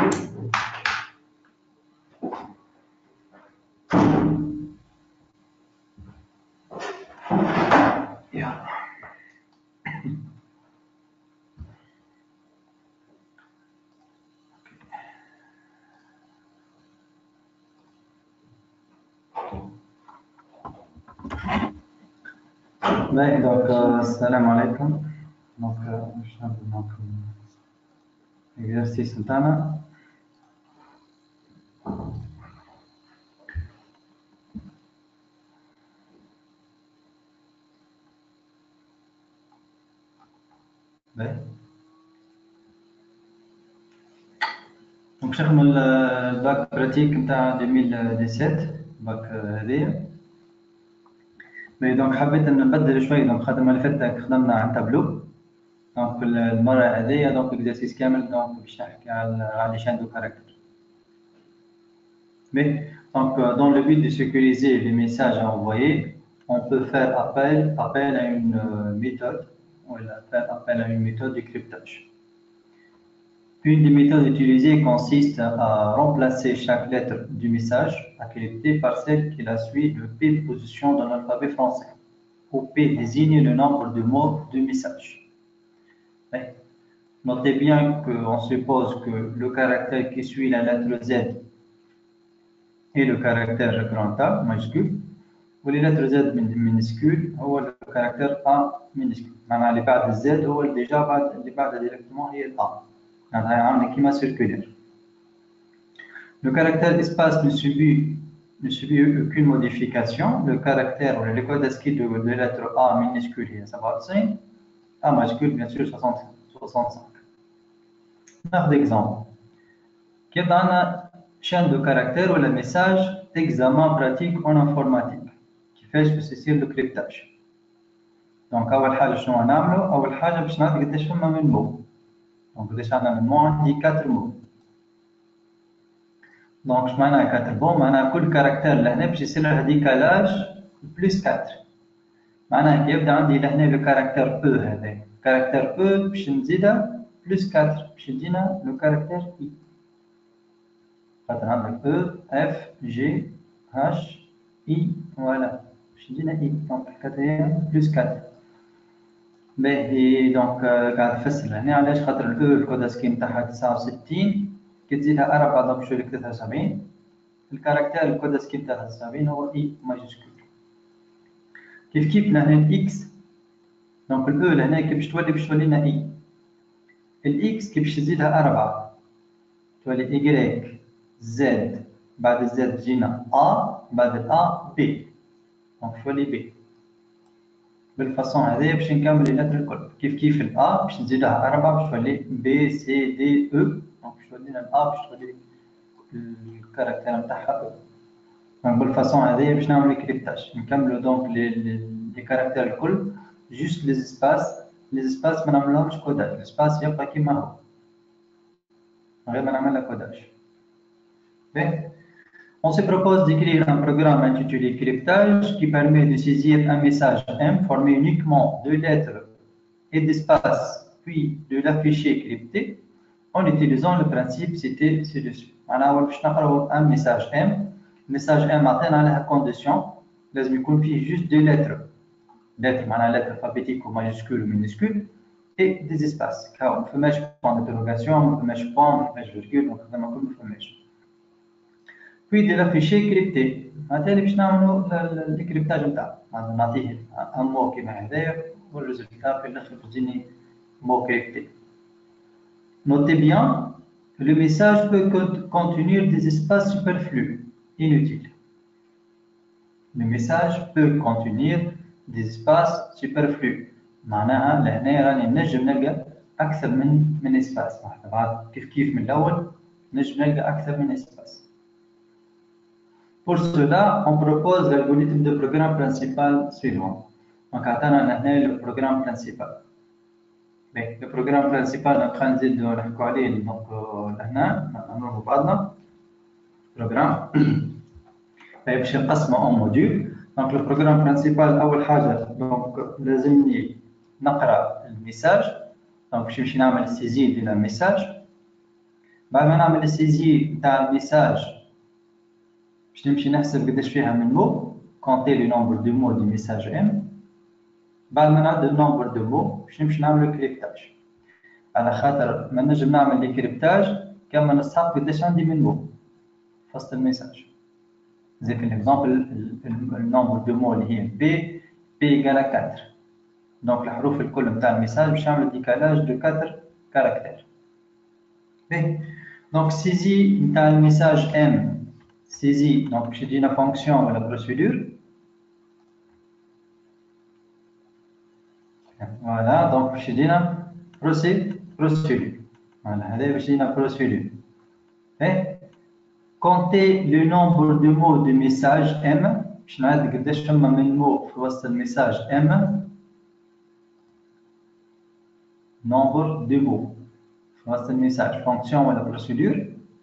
Donc, salam alaikum. Donc, je vais donc exercice sultana. Donc, je vais le bac pratique de 2017, bac هذيا. Mais donc, حبيت أن نبدل شوي. Donc, خدمة اللي فاتت خدمنا عن تابلو. Donc, المرة هذيا donc exercice كامل donc باش نحكي على les chaînes de caractères. Mais donc, dans le but de sécuriser les messages à envoyer, on peut faire appel à une méthode, on va faire appel à une méthode de cryptage. Une des méthodes utilisées consiste à remplacer chaque lettre du message à crypter par celle qui la suit de P position dans l'alphabet français, où P désigne le nombre de mots du message. Mais, notez bien qu'on suppose que le caractère qui suit la lettre Z est le caractère grand A majuscule, ou les lettres Z minuscules, ou le caractère A minuscule. Maintenant, les بعد Z هو déjà اللي بعد directement هي A. Le caractère espace ne subit aucune modification. Le caractère ou le code ASCII de la lettre A minuscule est 55, A majuscule bien sûr 65. Par exemple, qu'il y a une chaîne de caractères ou le message d'examen pratique en informatique qui fait spécifier le cryptage. Donc, أول حاجة شنو نعملوا؟ أول حاجة باش نعرف قداش فما من مو. Donc, déjà, on a عندي 4 mots. Donc, je m'en ai 4 mots. معناها كل كاركتر لهنا باش يصير له décalage plus 4. معناها كي يبدا عندي لهنا لو كاركتر E هذا. كاركتر E باش نزيدها plus 4 باش يدينا لو كاركتر I. خاطر عندك E, F, G, H, I, voilà. باش يدينا I. Donc, 4 plus 4. باهي دونك قاعد نفسر هنا علاش خاطر الاو الكود سكيم تاعها 69 كي تزيدها 4 دونك شو لك 73 الكاركتير الكود سكيم تاعها 79 هو اي ماجيسكول كيف لهنا الاكس دونك الاو لهنا كي باش تولي لنا اي الاكس كي باش تزيدها 4 تولي اي زد بعد الزد تجينا ا بعد الأ بي دونك تولي بي بالفاصون هذه باش نكمل لي لتر الكل كيف الأ باش نزيدها 4 باش تولي بي سي دي او دونك باش تولي لنا الأ باش تولي الكاركتير نتاعها او دونك بالفاصون هذه باش نعمل كريبتاج نكملوا دونك لي كاركتير الكل جوست لي سباس ما نعملهمش كوداج السباس يبقى كيما هو غير ما نعمل له كوداج. On se propose d'écrire un programme intitulé cryptage qui permet de saisir un message M formé uniquement de lettres et d'espaces, puis de l'afficher crypté en utilisant le principe cité ci-dessus. Alors, je vais un message M. Le message M atteint à la condition, لازم يكون فيه juste deux lettres. Lettres, معناها lettres alphabétiques ou majuscules ou minuscules, et des espaces. Car on ne fait pas point d'interrogation, on ne fait pas point, on ne fait pas virgule, donc on ne fait pas. Puis de l'afficher crypté. Maintenant, باش نعملوا الكريبتاج نتاعو، نعطيه un mot كيما هذايا والريزلتا في الاخر تجيني mot crypté. Notez bien, le message peut contenir des espaces superflus, inutiles. Le message peut contenir des espaces superflus. معناها لهنا راني نجم نلقى أكثر من espace. بعد كيف من الأول نجم نلقى أكثر من espace. Pour cela, on propose l'algorithme de programme principal suivant. Donc, attendons le programme principal. Mais le programme principal, on va dire donc là, on va programme. باش نقسمه en module. Donc, le programme principal, أول حاجة donc لازمني نقرأ الميساج. Donc, باش نمشي نعمل سيزين ديال الميساج. بعد ما نعمل السيزي نتاع الميساج باش نمشي نحسب قداش فيها من مو كونتي لو نومبر دو مو دو ميساج ام. بعد ما نعد النومبر دو مو باش نمشي نعمل كريبتاج، على خاطر ما نجم نعمل لي كريبتاج كما نسحب قداش عندي من مو في وسط الميساج. زي في الاكزامبل النومبر دو مو اللي هي بي ايكال 4، دونك الحروف الكل نتاع الميساج باش نعمل ديكالاج دو 4 كاركتير. باهي دونك سيزي نتاع الميساج ام سيزي، دونك باش يجينا فونكسيون ولا بروسيدور. فوالا دونك باش يجينا بروسيدور، فوالا هذا باش يجينا بروسيدور. باهي كونتي لو نومبر دو مو دو ميساج ام، باش نعد قداش فما من مو في وسط الميساج ام. نومبر دو مو في وسط الميساج فونكسيون ولا بروسيدور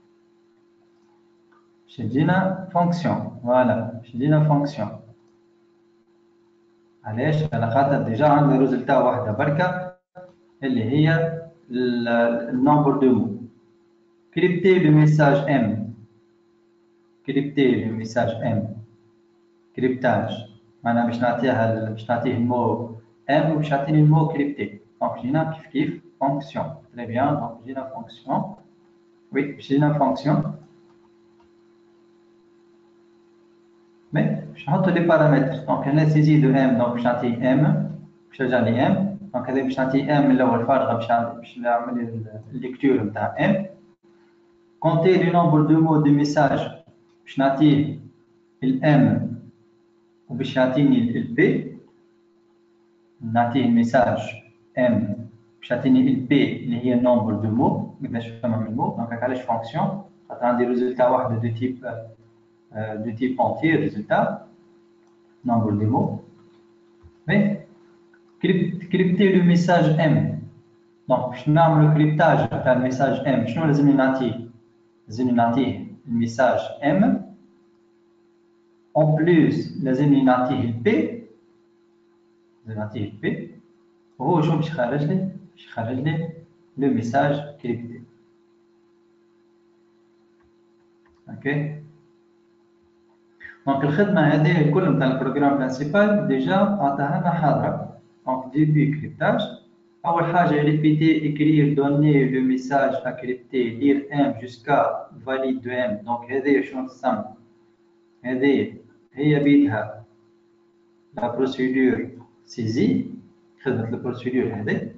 باش يجينا فونكسيون. فوالا باش يجينا فونكسيون. علاش؟ على خاطر ديجا عندنا ريزلتا واحده بركه اللي هي النومبر دو مو. كريبتي لو ميساج ام، كريبتي لو ميساج ام كريبتاج، معناها باش نعطيه المو ام وباش يعطيني المو كريبتي. دونك جينا كيف كيف فونكسيون. تري بيان، دونك جينا فونكسيون. وي باش جينا فونكسيون. مي باش نحطو لي بارامتر. دونك هنا سيزي دو ام، دونك باش نعطيه ام باش يرجع لي ام. دونك هذا باش نعطيه ام من الاول فارغه باش نعمل الليكتور نتاع ام. كونتي لو نومبر دو مو دو ميساج باش نعطيه الام وباش يعطيني البي. نعطيه الميساج ام باش يعطيني البي اللي هي النومبر دو مو قداش فما من مو. دونك علاش فونكسيون؟ خاطر عندي ريزلتا واحده دو تيب اونتير ريزلتا نومبر دو مو. مي كريبتي لو ميساج ام، دونك باش نعملو كريبتاج تاع الميساج ام شنو لازمني نعطيه؟ لازمني نعطيه الميساج ام اون بلوس لازمني نعطيه البي، لازم نعطيه البي. وهو شنو باش يخرج لي؟ باش يخرج لي لو ميساج كريبتي. اوكي دونك الخدمه هذه الكل نتاع البروغرام برينسيبال ديجا عطاها لنا حاضره. دونك ديبي كريبتاج، اول حاجه ريبيتي اكرير دوني لو ميساج ا كريبتي لير ام جوسكا فاليد دو ام. دونك هذه شنو تسمى؟ هذه هي بيدها لا بروسيدور سيزي، خدمه البروسيدور هذه.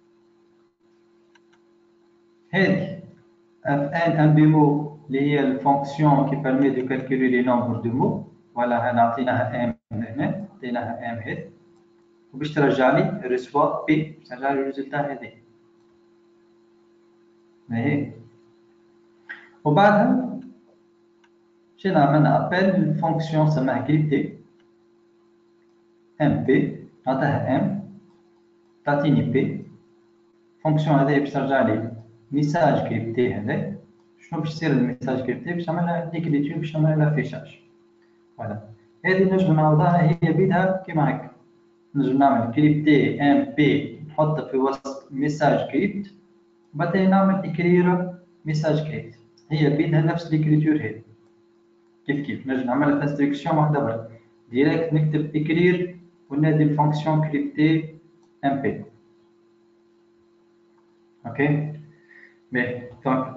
هذه اف ان ام بي مو اللي هي الفونكسيون كي بيرمي دو كالكولي لي نومبر دو مو. فوالا هنا عطيناها ام، هنا عطيناها ام هيد وباش ترجع لي ريسوا بي، باش ترجع لي الريزلتا هذه. اهي وبعدها مشينا عملنا ابل الفونكسيون سماها كريبتي ام بي، نعطيها ام تعطيني بي. فونكسيون هذه باش ترجع لي ميساج كريبتي. هذا شنو باش يصير الميساج كريبتي؟ باش نعملها ديكليتور، باش نعملها فيشاج. فوالا هذه نجم نعوضها هي بيدها كيما هكا. نجم نعمل كريبتي ام بي نحط في وسط ميساج كريبت، وبعدين نعمل اكرير ميساج كريبت. هي بيدها نفس الكريتور هذه. كيف كيف نجم نعملها في انستركسيون واحده برك ديريكت نكتب اكرير ونادي الفونكسيون كريبتي ام بي. اوكي باهي دونك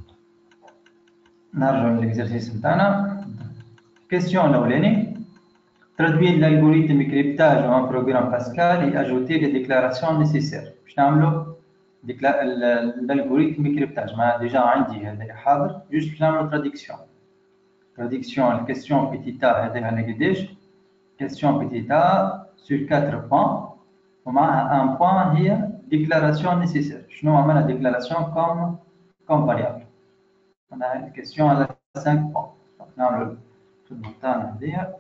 نرجعو للإكزرسيس نتاعنا. كيستيون الأولاني traduire l'algorithme cryptage en programme Pascal et ajouter les déclarations nécessaires. باش نعملو l'algorithme cryptage. ما ديجا عندي هذا حاضر، جوست باش نعملو traduction الكيستيون بيتيتا هذا على قداش؟ كيستيون بيتيتا sur 4 points ومعها ان بوان هي déclaration nécessaire. شنو عملنا déclaration comme variable؟ معناها الكيستيون على 5 points. نعملو الخدمة نتاعنا هذيا.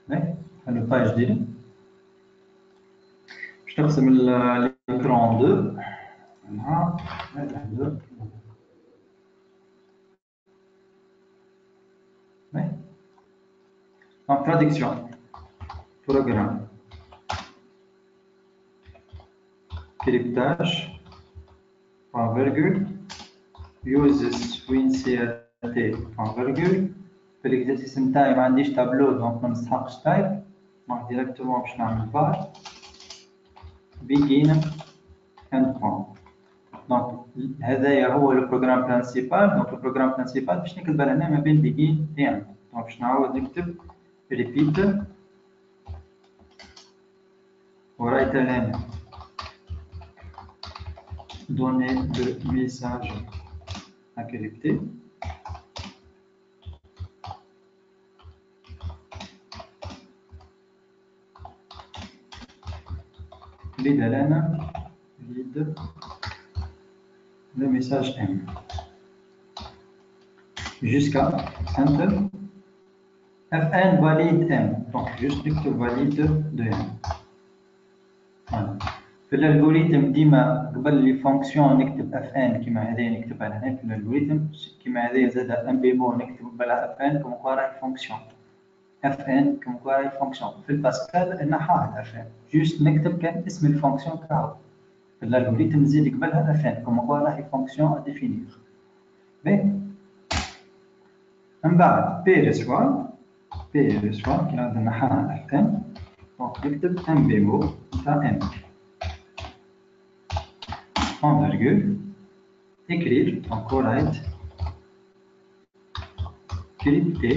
le page ديالي باش نقسم l'écran 2 en traduction programme cryptage point virgule uses WinCRT point virgule في l'exercice نتاعي ما عنديش تابلو دونك ما نستحقش تايب دونك ديريكتومون باش نعمل بار begin end point دونك هذايا هو البروغرام برينسيبال دونك البروغرام برينسيبال باش نكتب هنا ما بين begin و end دونك باش نعاود نكتب repeat ورايت هنا donner le message à crypter lead lana lead le message M jusqu'à enter Fn valide M donc juste نكتب valide de M voilà. في الالغوريثم ديما قبل لي فونكسيون نكتب اف ان كيما هذه نكتبها هنا في الالغوريثم كيما هذه زاد ام بي مو نكتب قبلها اف ان كوم كوا راهي فونكسيون اف ان كوم كوا راهي فونكسيون في الباسكال نحاها اف ان جوست نكتب كان اسم الفونكسيون تاعو في الالغوريثم نزيد قبلها اف ان كوم كوا راهي فونكسيون ا ديفينير من بعد بي ريسوا كي نعاود نحاها اف ان دونك نكتب ام بي مو تاع ام en virgule, écrire, encore write, crypter,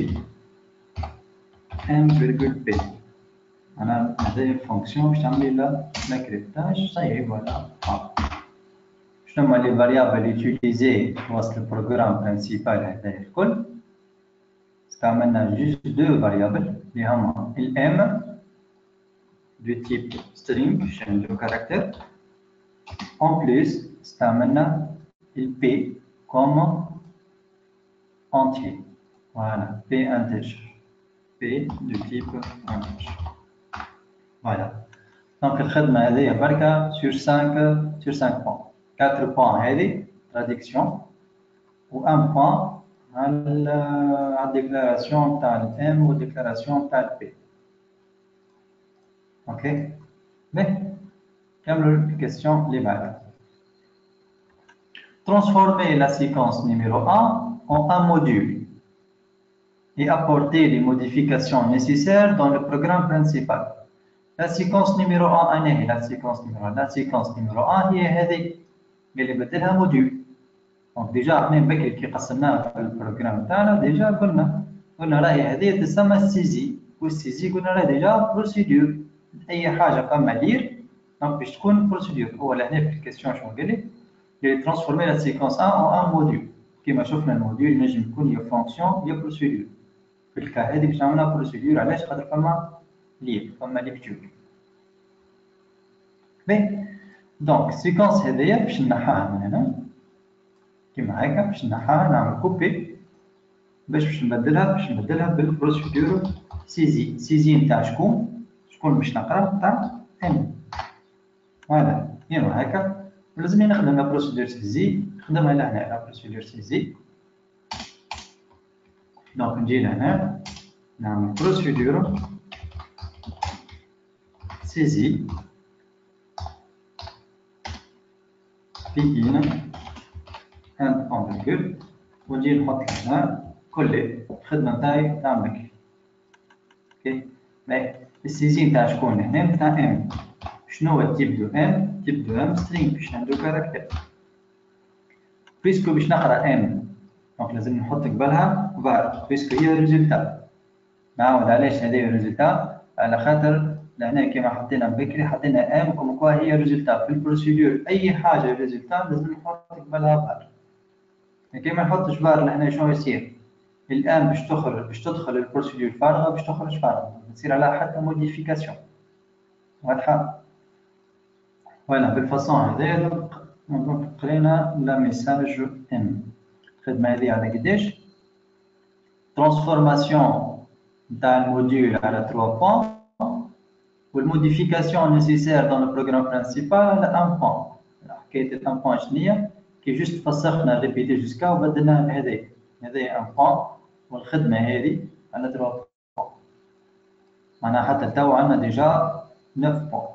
m virgule p. أنا هذه الفونكسيون باش تعمل لها cryptage صحيح voilà. شنو هما لي فاريابل يوتيليزي وسط البروغرام برينسيبال هذايا الكل؟ استعملنا جوست دو فاريابل اللي هما الام دو تيب string change de caractère. En plus, استعملنا le P comme entier. Voilà, P integer. P de type integer. Voilà. Donc, الخدمة هذه بركة sur 5 points. 4 points هذه traduction و 1 point على الديكلاراسيون تاع الام والديكلاراسيون تاع البي. اوكي؟ كملوا الكيستيون اللي بعدها. Transformer la séquence numéro 1 en un module et apporter les modifications nécessaires dans le programme principal. La séquence numéro 1 est la séquence numéro 1 هي هذه اللي بدلها موديول. Donc déjà احنا بكري كي قسمناها في البروجرام تاعنا ديجا قلنا راهي هذه تسمى السيزي والسيزي قلنا راه ديجا بروسيدور اي حاجه فما دير دونك باش تكون بروسيدور. هو هنا في الكيستيون شنو قال لي؟ قال لي ترانسفورمي لا سيكونس 1 en un موديول. كيما شفنا الموديول ينجم يكون يا فونكسيون يا بروسيدور. في الكا هذه باش نعملها بروسيدور علاش؟ خاطر فما ليكتور. بي دونك السيكونس هذيا باش نحاها من هنا كيما هكا باش نحاها نعمل كوبي باش نبدلها بالبروسيدور سيزي نتاع شكون باش نقرا تاع ام. فوالا كيما هكا لازمني نخدم لا بروسيدور سيزي نخدمها لهنا لا بروسيدور سيزي. دونك نجي لهنا نعمل بروسيدور سيزي begin and on virgule ونجي نحط هنا كل الخدمه نتاعي تاع بكري. اوكي السيزي نتاع شكون هنا؟ نتاع ام. شنو هو التيب دو ام؟ تيب دو ام سترينغ باش عنده كاركتير بيسكو باش نقرا ام دونك لازم نحط قبلها var بيسكو هي الريزلتا. نعاود علاش هذه الريزلتا؟ على خاطر لهنا كيما حطينا بكري حطينا ام كوم كوا هي الريزلتا في البروسيدور اي حاجه ريزلتا لازم نحط قبلها var. كيما نحطش var لهنا شنو يصير؟ الان باش تدخل البروسيدور فارغه باش تخرج فارغه تصير عليها حتى موديفيكاسيون. واضحه؟ فوالا بالفاصون هذايا دونك قرينا لا ميساج ام. الخدمه هذه على قداش؟ ترانسفورماسيون dans le module à la 3 points. Ou la modification nécessaire dans le programme principal, un point. Qui était un point chenille, qui est juste فسخنا répéter jusqu'à وبدلنا هذا. هذا un point. والخدمة هذه على 3 points. معناها حتى تو عندنا déjà 9 points.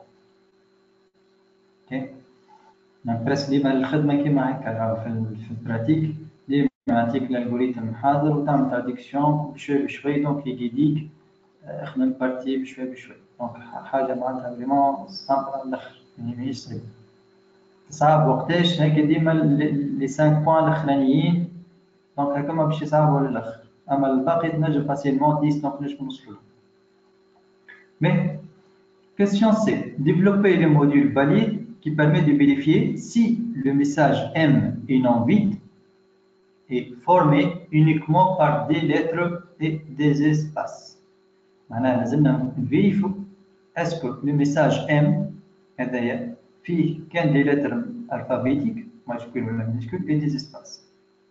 اوكي. بريس ديما الخدمة كيما هكا في البراتيك ديما يعطيك الالغوريثم حاضر وتعمل تراديكسيون بشوي بشوي دونك يقيديك اخدم البارتي بشوي بشوي دونك حاجة معناتها فريمون سامبل على الاخر يعني ماهيش صعيبة. صعب وقتاش هكا ديما لي 5 بوان الاخرانيين دونك هكا ما باش يصعبوا للاخر اما الباقي تنجم فاسيلمون 10 دونك نجم نوصلوا. Mais question C. Développer le module valide qui permet de vérifier si le message M est non vide est formé uniquement par des lettres et des espaces. معناها لازمنا نفيريفيو اسكو لو ميساج ام هذايا فيه كان دي لتر الفابيتيك ماجيكول ولا مينيسكول اي دي اسباس.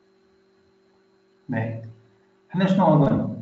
باهي حنا شنو قلنا؟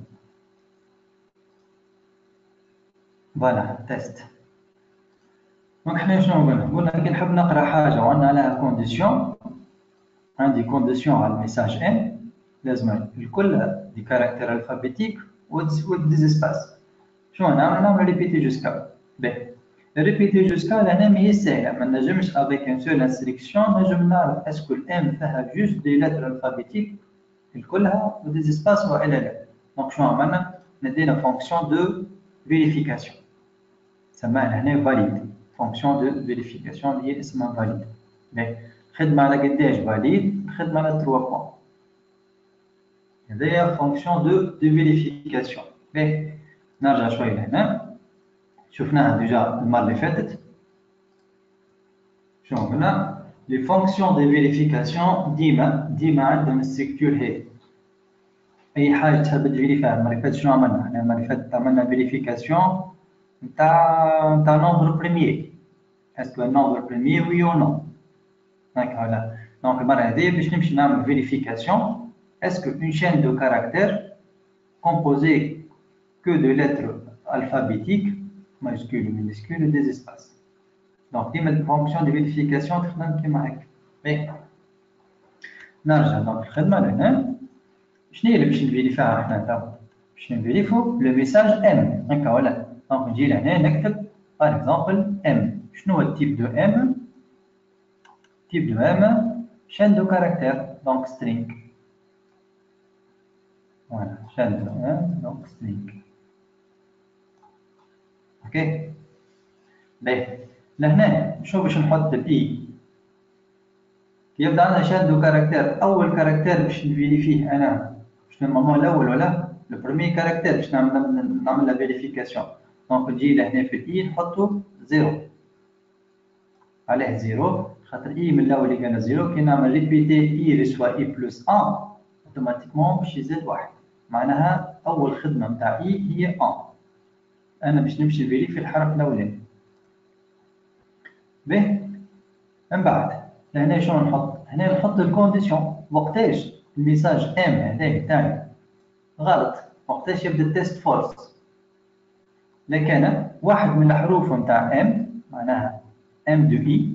فوالا تيست. دونك حنا شنو قلنا كي نحب نقرا حاجه وعندنا عليها كونديسيون، عندي كونديسيون على الميساج ام لازم الكل دي كاركتير الفابيتيك و دي اسباس. شنو نعمل ريبيتي جوسكا. باهي ريبيتي جوسكا لهنا ماهيش ساهله، ما نجمش افيك ان سول انستركسيون نجم نعرف اسكو الام فيها جوست دي لتر الفابيتيك الكلها و دي اسباس والا لا. دونك شنو عملنا؟ ندينا فونكسيون دو فيريفيكاسيون سماها هنا فاليد، فونكسيون دو فيريفيكاسيون اللي هي اسمها فاليد. باهي خدمه على قداش فاليد؟ خدمه على 3 بوان. هذايا فونكسيون دو فيريفيكاسيون. باهي نرجع شوي لهنا شفناها ديجا المره اللي فاتت. شنو قلنا؟ لي فونكسيون دو فيريفيكاسيون ديما عندهم الستركتور هذه. اي حاجه تحب تفيريفيها المره اللي فاتت شنو عملنا؟ احنا المره اللي فاتت عملنا فيريفيكاسيون نتاع نومبر بريمير. اسكو نومبر بريمير وي او نو. هكا ولا دونك المره هذه باش نمشي نعمل فيريفيكاسيون اسكو اون شين دو كاركتير composé que de lettres alphabétiques, majuscules ou minuscules et des espaces. Donc, ديما fonction de vérification تخدم كيما هكا. باهي نرجع دونك الخدمة لهنا. شنو هي اللي باش نفيريفيها حنا توا؟ باش نفيريفيو لو ميساج ام هكا ولا؟ دونك نجي لهنا نكتب باغ اكزومبل ام. شنو هو التيب دو ام؟ تيب دو ام chaîne de caractères donc string. Voilà, chaîne de ام donc string. اوكي. باهي لهنا شوف باش نحط الاي. يبدا عندنا شان دو كاركتير. اول كاركتير باش نفيريفيه انا شنو المامون الاول ولا لو بروميير كاركتير باش نعمل لا فيريفيكاسيون. دونك نجي لهنا في الاي نحطو زيرو. عليه زيرو خاطر اي من الاول اللي كان زيرو كي نعمل ريبيتي اي ريسوا اي بلس 1 اوتوماتيكمون باش يزيد واحد. معناها اول خدمه نتاع اي هي 1. انا باش نمشي نفيريفي الحرف الاولاني. باهي من بعد هنا شنو نحط؟ هنا نحط الكونديسيون وقتاش الميساج ام هذاك تاعي غلط، وقتاش يبدا التيست فولس. لكن واحد من الحروف نتاع ام معناها ام دو اي.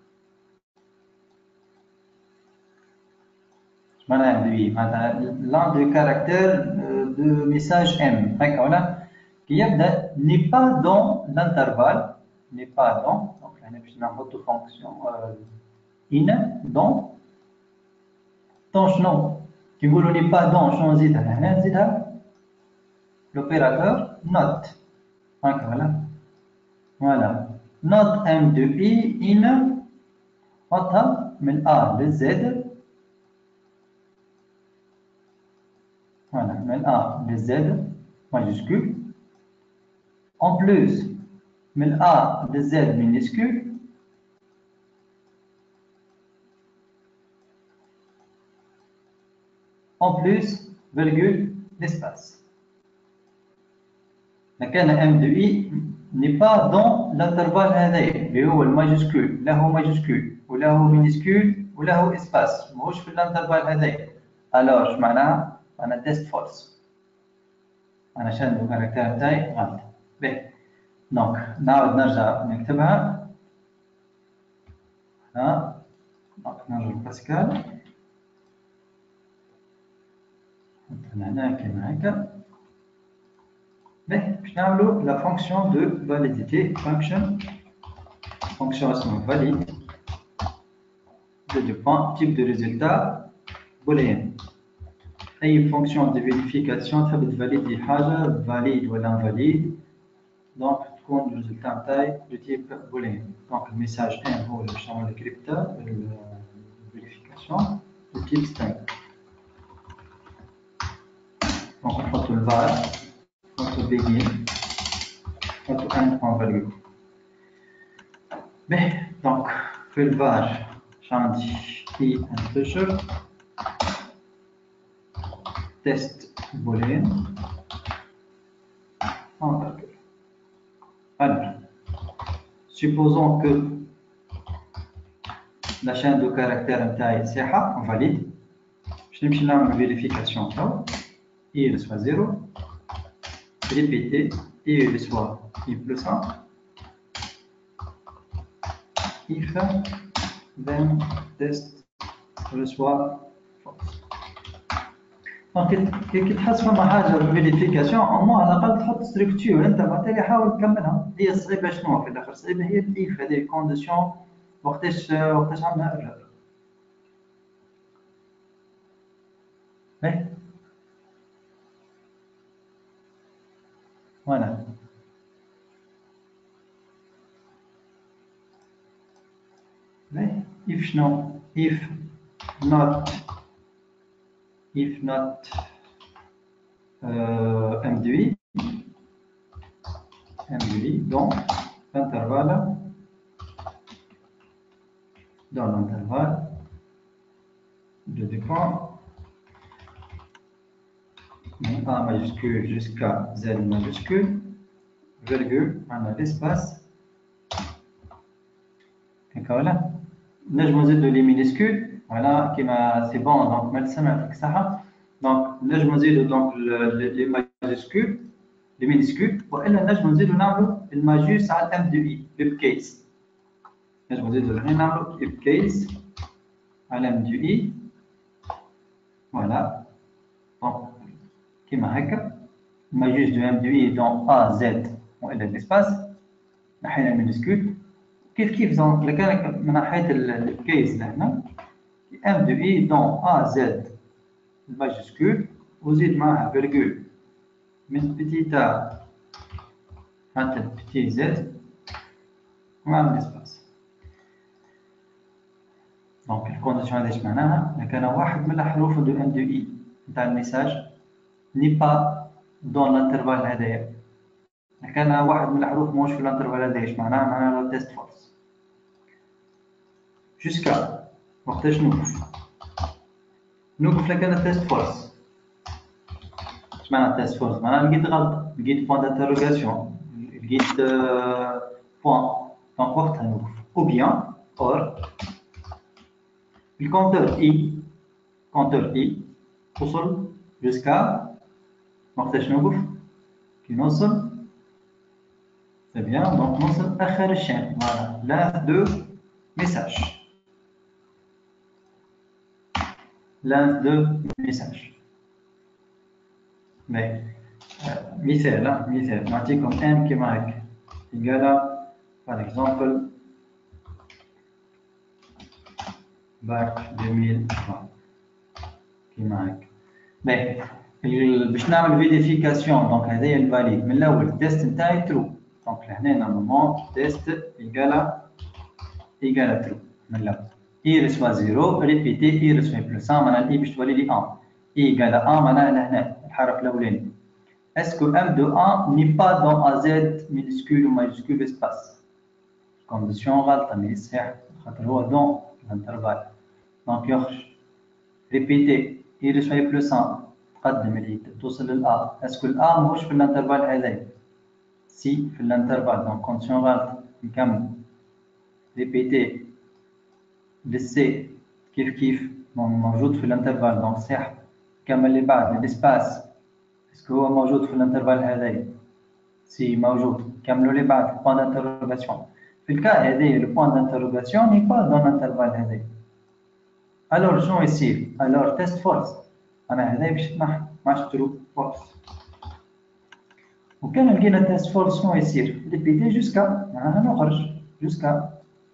معناها ام دو اي معناها لان دو كاركتير دو ميساج ام هكا ولا كي يبدا ني با دون لانترفال ني با دون. دونك هنا باش نحطو فونكسيون إن دون شنو؟ كي نقولوا لي با دون شنو نزيدها هنا؟ نزيدها لوبيراتور نوت هكا فوالا نوت ام دو اي إن نحطها من ا للزد. فوالا من ا للزد ماجيسكول en plus من ا للزد مينيسكول en plus, virgule, l'espace. لكن M de I n'est pas dans l'intervalle هذايا اللي هو الماجيسكول، له ماجيسكول وله مينيسكول وله اسباس، ماهوش في الانترفال هذايا. الوغ اش معناها؟ معناها تيست فولس. أنا شاد الكاركتير بتاعي غلط. باهي دونك نعاود نرجع نكتبها. ها دونك نرجع باسكال نحطها هنا كيما هكا. باهي باش نعملو لا فونكسيون دو فاليديتي fonction اسمها valide de deux points type de résultat booléen. أي fonction de vérification تحب تفاليدي حاجة valide ولا invalide donc تكون الريزلتا نتاعي de type booléen. donc le message 1 هو اللي باش نعمل الكريبتا vérification de type string. donc نحطو الvar نحطو begin نحطو end.value. باهي دونك في الvar عندي key integer test boolean en calcul. Alors, supposons que la chaîne de caractères est صحيحة valide. Je vais faire une vérification. Il soit 0. Répéter. Il soit i plus 1. If then test reçoit false. Donc, كي تحس فما حاجة بالفيريفيكاسيون أو على الأقل تحط ستركتور أنت بالتالي حاول تكملها. هي الصعيبة شنو في الآخر؟ الصعيبة هي الإيف هذه الكونديسيون وقتاش عندنا إيرور. باهي فوالا باهي إيف شنو؟ إيف not M2I dans l'intervalle de deux points A majuscule jusqu'à Z majuscule virgule on a l'espace voilà نجم نزيدو les minuscules voilà كيما c'est bon donc ما تسمع فيك صح donc نجم نزيدو donc les majuscules les minuscules والا نجم نزيدو نعملو الماجوس على الام دو اي بكيس نجم نزيدو هنا نعملو بكيس على الام دو اي voilà donc كيما هكا الماجوس دو ام دو اي دون ا زد والا الاسباس نحينا المينسكول كيف دونك الا كان من ناحيه الكيس لهنا ام دو اي دون ا زد الماجوسكول وزيد معها فيرغول من بتيتا حتى بتي زد مع الاسباس. دونك الكونديسيون هذه اش معناها؟ اذا كان واحد من الحروف دو ام دو اي نتاع الميساج ني با دون الانترفال هذايا. اذا كان واحد من الحروف موش في الانترفال هذايا اش معناها؟ معناها لو تيست فولس. جوسكا وقتاش نوقف لك انا تيست فولس. اش معناها تيست فولس؟ معناها لقيت غلطه، لقيت بوان دانتروغاسيون، لقيت بوان، دونك وقتها نوقف. او بيان اور الكونتور اي وصل جوسكا وقتاش نوقف؟ كي نوصل سي بيان دونك نوصل اخر الشين فوالا لانث دو ميساج باهي مثال نعطيكم ان كيما هكا إيكالا par exemple bac 2020 كيما هكا. باهي باش نعمل فيريفيكاسيون دونك هذايا الفاليد من الاول التيست نتاعي ترو دونك لهنا نورمالمون تيست إيكالا ترو من الاول اي ريسوا 0 ريبيتي اي ريسوا بلس 1 معناها اي باش تولي لي 1 اي إيكالا 1 معناها لهنا الحرف الاولاني. اسكو ام دو 1 ني با دون ا زد مينسكول و ماجسكول اسباس كونديسيون غلطه مي صحيح خاطر هو دون الانترفال دونك يخرج ريبيتي اي ريسوا بلس 1 تقدم اللي توصل للأ. اسكو الأ ماهوش في الانترفال هذايا سي في الانترفال دونك كونديسيون غلط. نكمل ريبيتي للسي كيف موجود في الانترفال دونك صح. نكمل اللي بعد الاسباس اسكو هو موجود في الانترفال هذايا سي موجود كملوا لي بعد البوان دانتروغاسيون في الكا هذايا لو بوان دانتروغاسيون ني با دون الانترفال هذايا الور شنو يصير الور تيست فولس انا هذايا باش تنحى ما عادش ترو فولس وكان لقينا تيست فولس شنو يصير ريبيتي جوسكا معناها نخرج جوسكا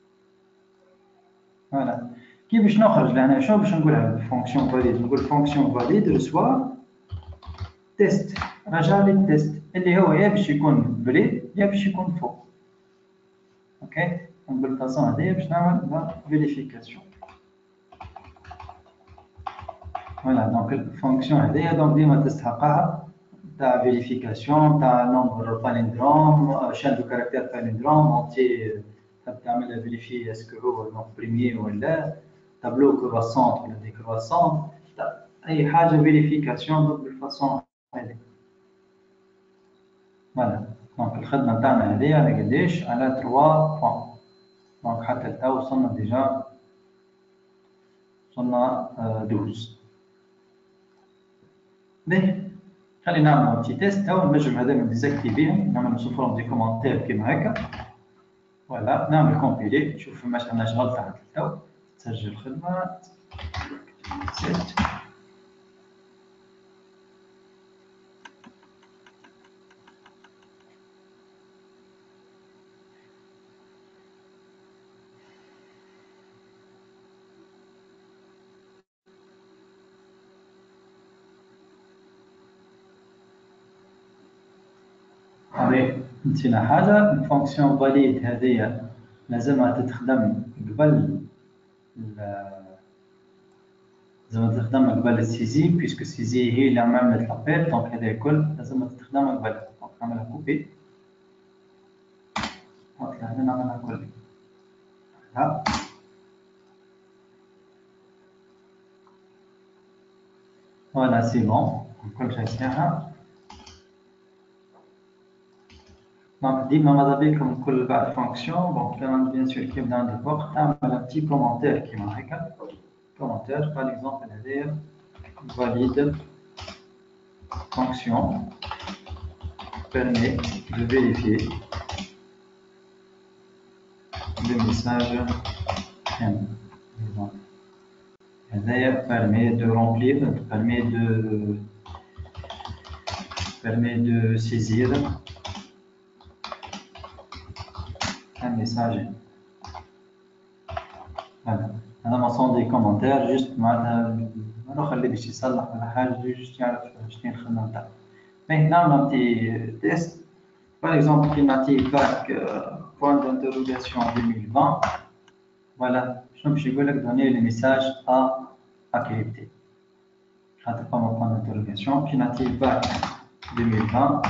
فوالا كي باش نخرج لهنا شنو باش نقولها الفونكسيون فاليد نقول فونكسيون فاليد ريسوا تيست رجع لي التيست اللي هو يا باش يكون فري يا باش يكون فو اوكي بالفاصون هذيا باش نعمل لا فيريفيكاسيون فوالا دونك الفونكسيون هذيا دونك ديما تستحقها تاع فيريفيكاسيون تاع نومبر باليندروم شان دو كاركتير باليندروم اونتي تحب تعملها فيريفي اسكو هو نوع بريمير ولا تابلو كرواسون ولا ديكرواسون اي حاجه فيريفيكاسيون بالفاصون هذه فوالا دونك الخدمه نتاعنا هذه على قداش على 3 بوان دونك حتى لتو وصلنا ديجا وصلنا 12 باهي خلينا نعملو بتي تيست تو النجم هذا من ديزاكتيفيهم نعمل نصفرهم دي كومونتير كيما هكا فوالا نعمل كومبيلي نشوف فماش عندناش غلطه حتى تو تسجل الخدمه سيت نسينا حاجة الفونكسيون فاليد هذه لازمها تتخدم قبل لازم تخدم قبل السيزي بيسكو السيزي هي اللي عملت لابيل دونك هذا الكل لازم تخدم قبل دونك نعملها كوبي نطلع هنا نعملها كل ها فوالا سي بون كل شيء ساعة دونك ديما ماذا بيكم كل بعد فونكسيون دونك كمان بيان سور كي يبدا عندك وقت تعمل ان بتي كومونتير كيما هكا كومونتير باغ اكزومبل هذايا valide fonction permet de vérifier le message M. هذايا permet de remplir, permet de saisir un message. Voilà. هذا ما صون دي كومنتير جوست معناتها ما نخلي باش يصلح ولا حاجه جوست يعرف شنو الخدمه نتاعو. باهي نعمل بتي تيست باغ اكزومبل كي نعطيه باك بوان دانتروغاسيون 2020 فوالا شنو باش يقول لك دوني لي ميساج ا كريبتي خاطر فما بوان دانتروغاسيون كي نعطيه باك 2020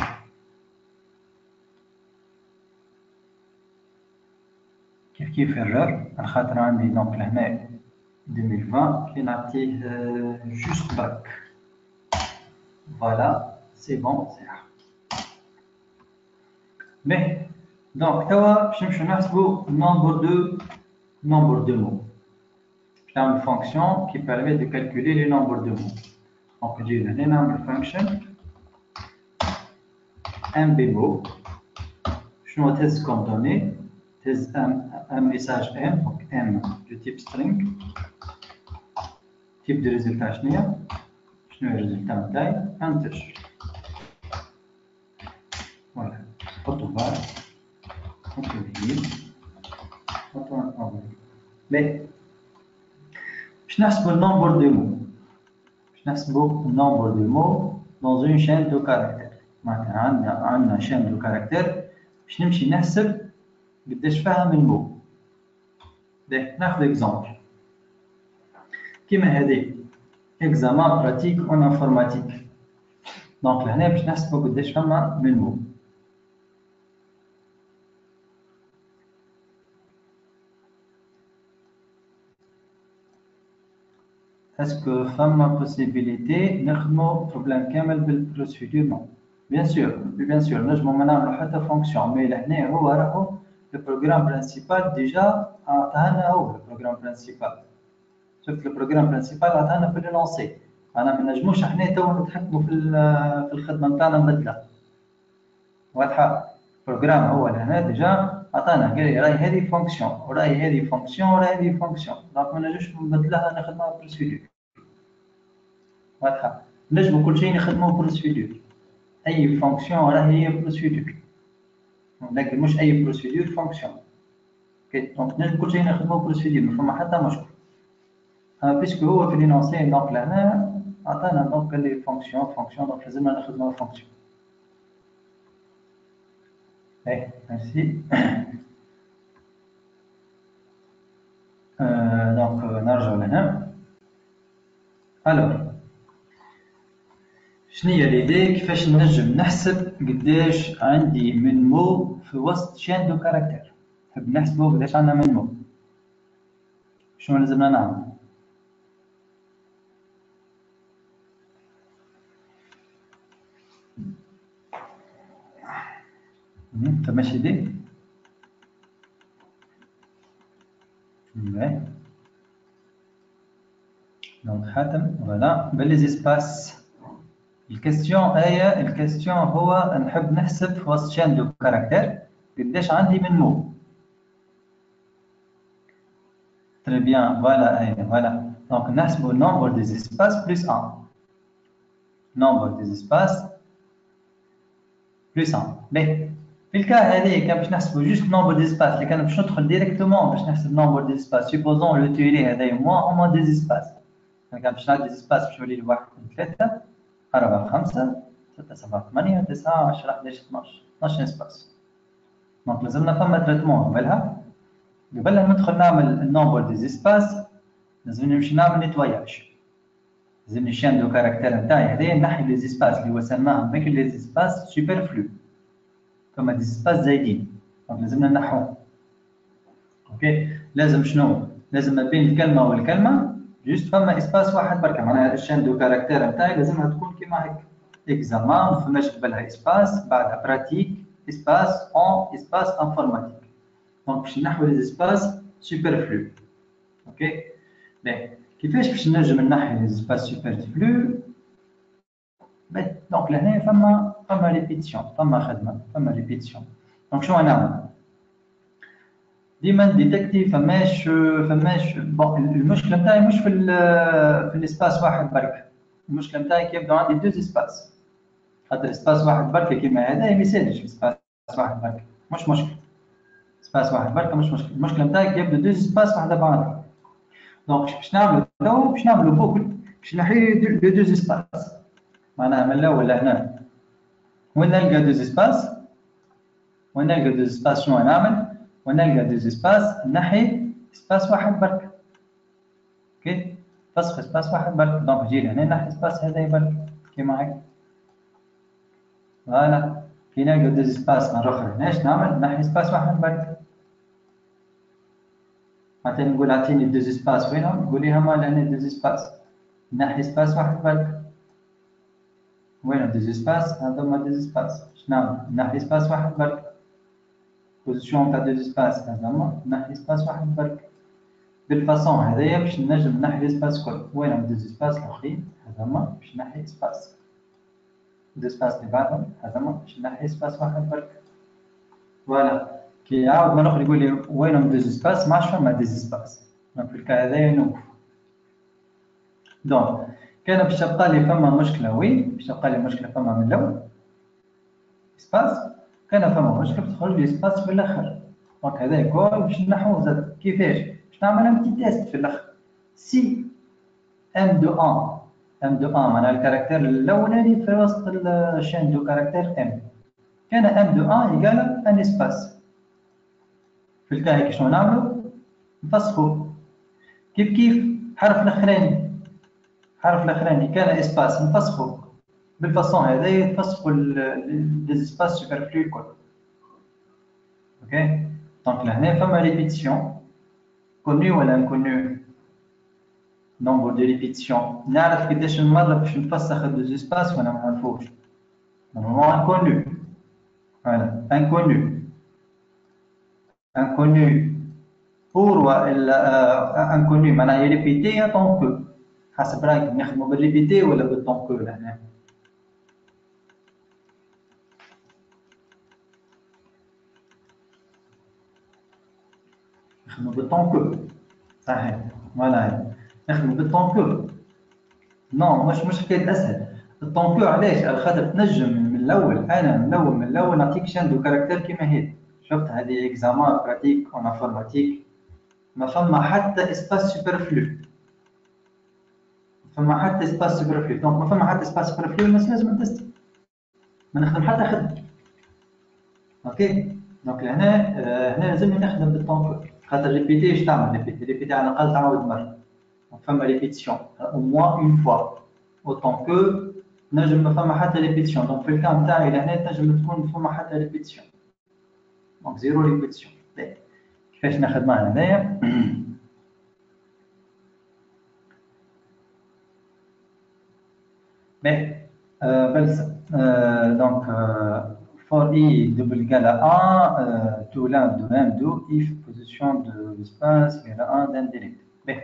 كيف الرر على خاطر عندي دونك لهنا 2020 كي نعطيه جوست باك فوالا سي بون صح مي دونك توا باش نمشيو نحسبو nombre de mots باش نعمل فونكسيون كي بيرمي دو كالكولي لي nombre de mots دونك نجي لهنا نعمل فانكشن ام بي مو شنو تهز كوم دوني تهز un message M, donc M de type string. Type de résultat, je n'ai résultat en taille, integer. Voilà. Autobar, autovirgule, autoenvoyer. Mais, je n'ai le nombre de mots. Je n'ai le nombre de mots dans une chaîne de caractères. Maintenant, on a une chaîne de caractères. Je n'ai قداش فاهم المو ناخذ اكزامبل كيما هذه اكزامان براتيك اون انفورماتيك دونك لهنا باش نحسبوا قداش فما من مو اسكو فما بوسيبيليتي نخدموا بروبليم كامل بالبروسيدور نو بيان سور نجمو ما نعملو حتى فونكسيون مي لهنا هو راهو le programme principal déjà عطانا هو le programme principal شفت le programme principal عطانا في le lancer أنا ما نجموش إحنا توا نتحكموا في الخدمة نتاعنا نبدلها. واضحة؟ البروجرام هو لهنا ديجا عطانا قال لي راهي هذه فونكسيون وراهي هذه فونكسيون وراهي هذه فونكسيون، دونك ما نجمش نبدلها نخدمها بروسيدور. واضحة؟ نجمو كل شيء نخدموه بروسيدور، أي فونكسيون راهي هي بروسيدور، لكن مش أي بروسيدور فونكسيون. اوكي، دونك نجم كل شيء نخدموه بروسيدور ما فما حتى مشكل. بيسكو هو في لينونسي دونك لهنا عطانا دونك قال لي فونكسيون دونك لازمنا نخدموها فونكسيون. ايه ميرسي. دونك نرجع لهنا. الوغ شنيا ليدي كيفاش نجم نحسب قداش عندي من مو في وسط شين دو كاركتر؟ نحب نحسبو قداش عندنا من مو، شنو لازمنا نعمل؟ فماش ايدي؟ باهي دونك حاتم فوالا باللي زيسباس. الكاستيون هو نحب نحسب في وسط شين دو كاركتر قداش عندي من مو. تري بيان فوالا فوالا دونك نحسبو النومبر دي زيسباس بلس 1. نومبر دي زيسباس بلس 1. باهي في الكا هذه كان باش نحسبو جوست نومبر دي زيسباس اللي كان باش ندخل ديريكتومون باش نحسب نومبر دي زيسباس سيبوزون لو تيري هذايا هما دي زيسباس. كان باش نعد دي زيسباس باش يولي لي 1 2 3 4 5 6 7 8 9 10 11 12 اسباس. دونك لازمنا فما تريتمون قبل ما ندخل نعمل النومبر دي زيسباس لازم نمشي نعمل نيتواياج. لازمني الشين دو كاركتير نتاعي هذايا نحي لي زيسباس اللي وصلناهم ماكن لي زيسباس سوبرفلو، فما دي زيسباس زايدين دونك لازمنا نحوهم. اوكي لازم شنو؟ لازم ما بين الكلمه والكلمه جوست فما اسباس واحد بركه، معناها الشين دو كاركتير نتاعي لازمها تكون كيما هيك اكزامان ما فماش قبلها اسباس بعدها براتيك اسباس اون اسباس انفورماتيك. دونك باش نحو لي زيسباس سوبرفلو. اوكي باهي كيفاش باش نجم نحي لي زيسباس سوبرفلو؟ باهي دونك لهنا فما ريبيتيسيون، فما خدمه، فما ريبيتيسيون. دونك شنو نعمل؟ ديما ديتكتي فماش بون المشكله نتاعي مش في الاسباس واحد برك، المشكله نتاعي كي يبدو عندي دوز اسباس، خاطر اسباس واحد برك كيما هذا ما يسالش اسباس واحد برك مش مشكل، اسباس واحد برك مش مشكل، المشكله نتاعي كي يبدو دوز اسباس واحده بعضها. دونك باش نعملو تو باش نعملو بوكل باش نحي لو دوز اسباس، معناها من الاول لهنا وين نلقى دوز اسباس، وين نلقى دوز اسباس شنو نعمل؟ ونلقى دوز اسباس نحي اسباس واحد برك. اوكي فسخ اسباس واحد برك، دونك نجي لهنا نحي اسباس هذا برك كيما هيك. فوالا كي نلقى دوز اسباس مرة أخرى هنا اش نعمل؟ نحي اسباس واحد برك. مثلا نقول اعطيني دوز اسباس وينهم؟ تقول لي هما لهنا دوز اسباس، نحي اسباس واحد برك. وين دوز اسباس؟ هذوما دوز اسباس، اش نعمل؟ نحي اسباس واحد برك. بوزيسيون تاع دوز اسباس هذوما نحي اسباس واحد برك. بالفاسون هذايا باش نجم نحي الاسباس كل. وينهم دوز اسباس الاخرين؟ هذوما باش نحي اسباس. دوز اسباس اللي بعدهم هذوما باش نحي اسباس واحد برك. فوالا كي يعاود مرة أخرى يقول لي وينهم دوز اسباس ما عادش فما دوز اسباس، دونك في الكا هذايا نوقف. دونك كان باش تبقى لي فما مشكلة وين؟ باش تبقى لي مشكلة فما من الأول اسباس، كان فما مشكلة تخرج لي اسباس في الآخر. دونك هذا الكل باش نحوه زاد كيفاش؟ باش نعمل ان بتي تيست في الآخر. سي ام دو ان معناها الكاركتير الأولاني في وسط الشين دو كاركتير ام، كان ام دو ان يقال ان اسباس. في الكا هيك شنو نعملو؟ نفسخو كيف حرف الأخراني كان اسباس نفسخو بالفاسون هذا يتفسخوا ليزسباس سوبرفلو الكل. اوكي دونك لهنا فما ريبيتيسيون كوني ولا انكوني. نومبر دو ريبيتيسيون نعرف قداش المرة باش نفسخ دوز اسباس ولا ما نعرفوش؟ نورمالمون انكوني. فوالا انكوني pour انكوني معناها يريبيتي طون بو، حسب رايكم نخدموا بالريبيتي ولا بالطونكو هنا؟ نخدموا بالطونكو صحيح ولا نخدموا بالطونكو. نو مش حكايه اسهل. الطونكو علاش؟ على خاطر تنجم من الاول، انا من الاول نعطيك شندو كاركتير كيما هيك. شفت هذه اكزامان براتيك اون انفورماتيك، ما فما حتى اسباس سوبرفلو، فما حتى اسباس سوبرفلو. دونك ما فما حتى اسباس سوبرفلو، الناس لازم تستي ما نخدم حتى خدمه. اوكي دونك لهنا هنا لازمني نخدم بالطونكو، خاطر ريبيتي اش تعمل؟ ريبيتي على الاقل تعاود مره. فما ريبيتيسيون او موان اون فوا، اوتون كو نجم ما فما حتى ريبيتيسيون. دونك في الكام تاعي لهنا تنجم تكون فما حتى ريبيتيسيون، دونك زيرو ريبيتيسيون. كيفاش نخدمها هنايا؟ باهي بلسه. دونك for i double égale à 1, tout l'un de m2 if position de l'espace égale à 1 d'indirect. باهي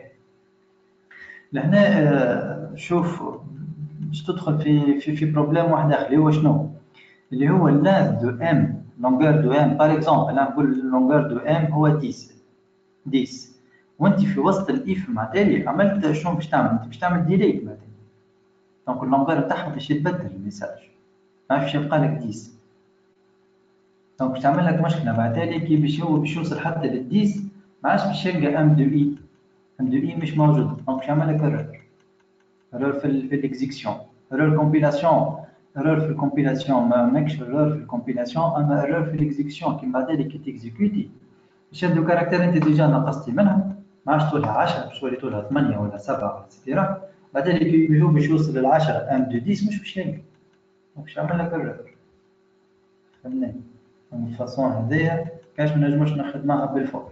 لهنا شوف باش تدخل في بروبليم واحد اخر اللي هو شنو؟ اللي هو اللان دو ام، لونغور دو ام باغ اكزومبل. انا نقول لونغور دو ام هو 10 وانت في وسط الايف معناتها عملت شنو باش تعمل؟ انت باش تعمل ديليت معناتها، دونك اللونغور تاعها باش يتبدل الميساج، ما باش يبقى لك 10. دونك باش تعمل لك مشكله بعد كي باش يوصل حتى لل 10 ما عادش باش يلقى ام دو اي، ام دو اي مش موجود. دونك باش يعمل لك ايرور في الاكزيكسيون، ايرور كومبيلاسيون، ايرور في الكومبيلاسيون، ماكش ايرور في الكومبيلاسيون اما ايرور في الاكزيكسيون. كي بعد كي تكزيكوتي شادو كاركتير انت ديجا نقصتي منها، ما عادش طولها 10 باش تولي طولها 8 ولا 7 اكسترا. بعد كي باش يوصل لل 10 ام دو 10 مش باش يلقى، باش يعمل لك ايرور. فهمني؟ من الفاصون هذيا كاش ما نجموش نخدمها بالفور.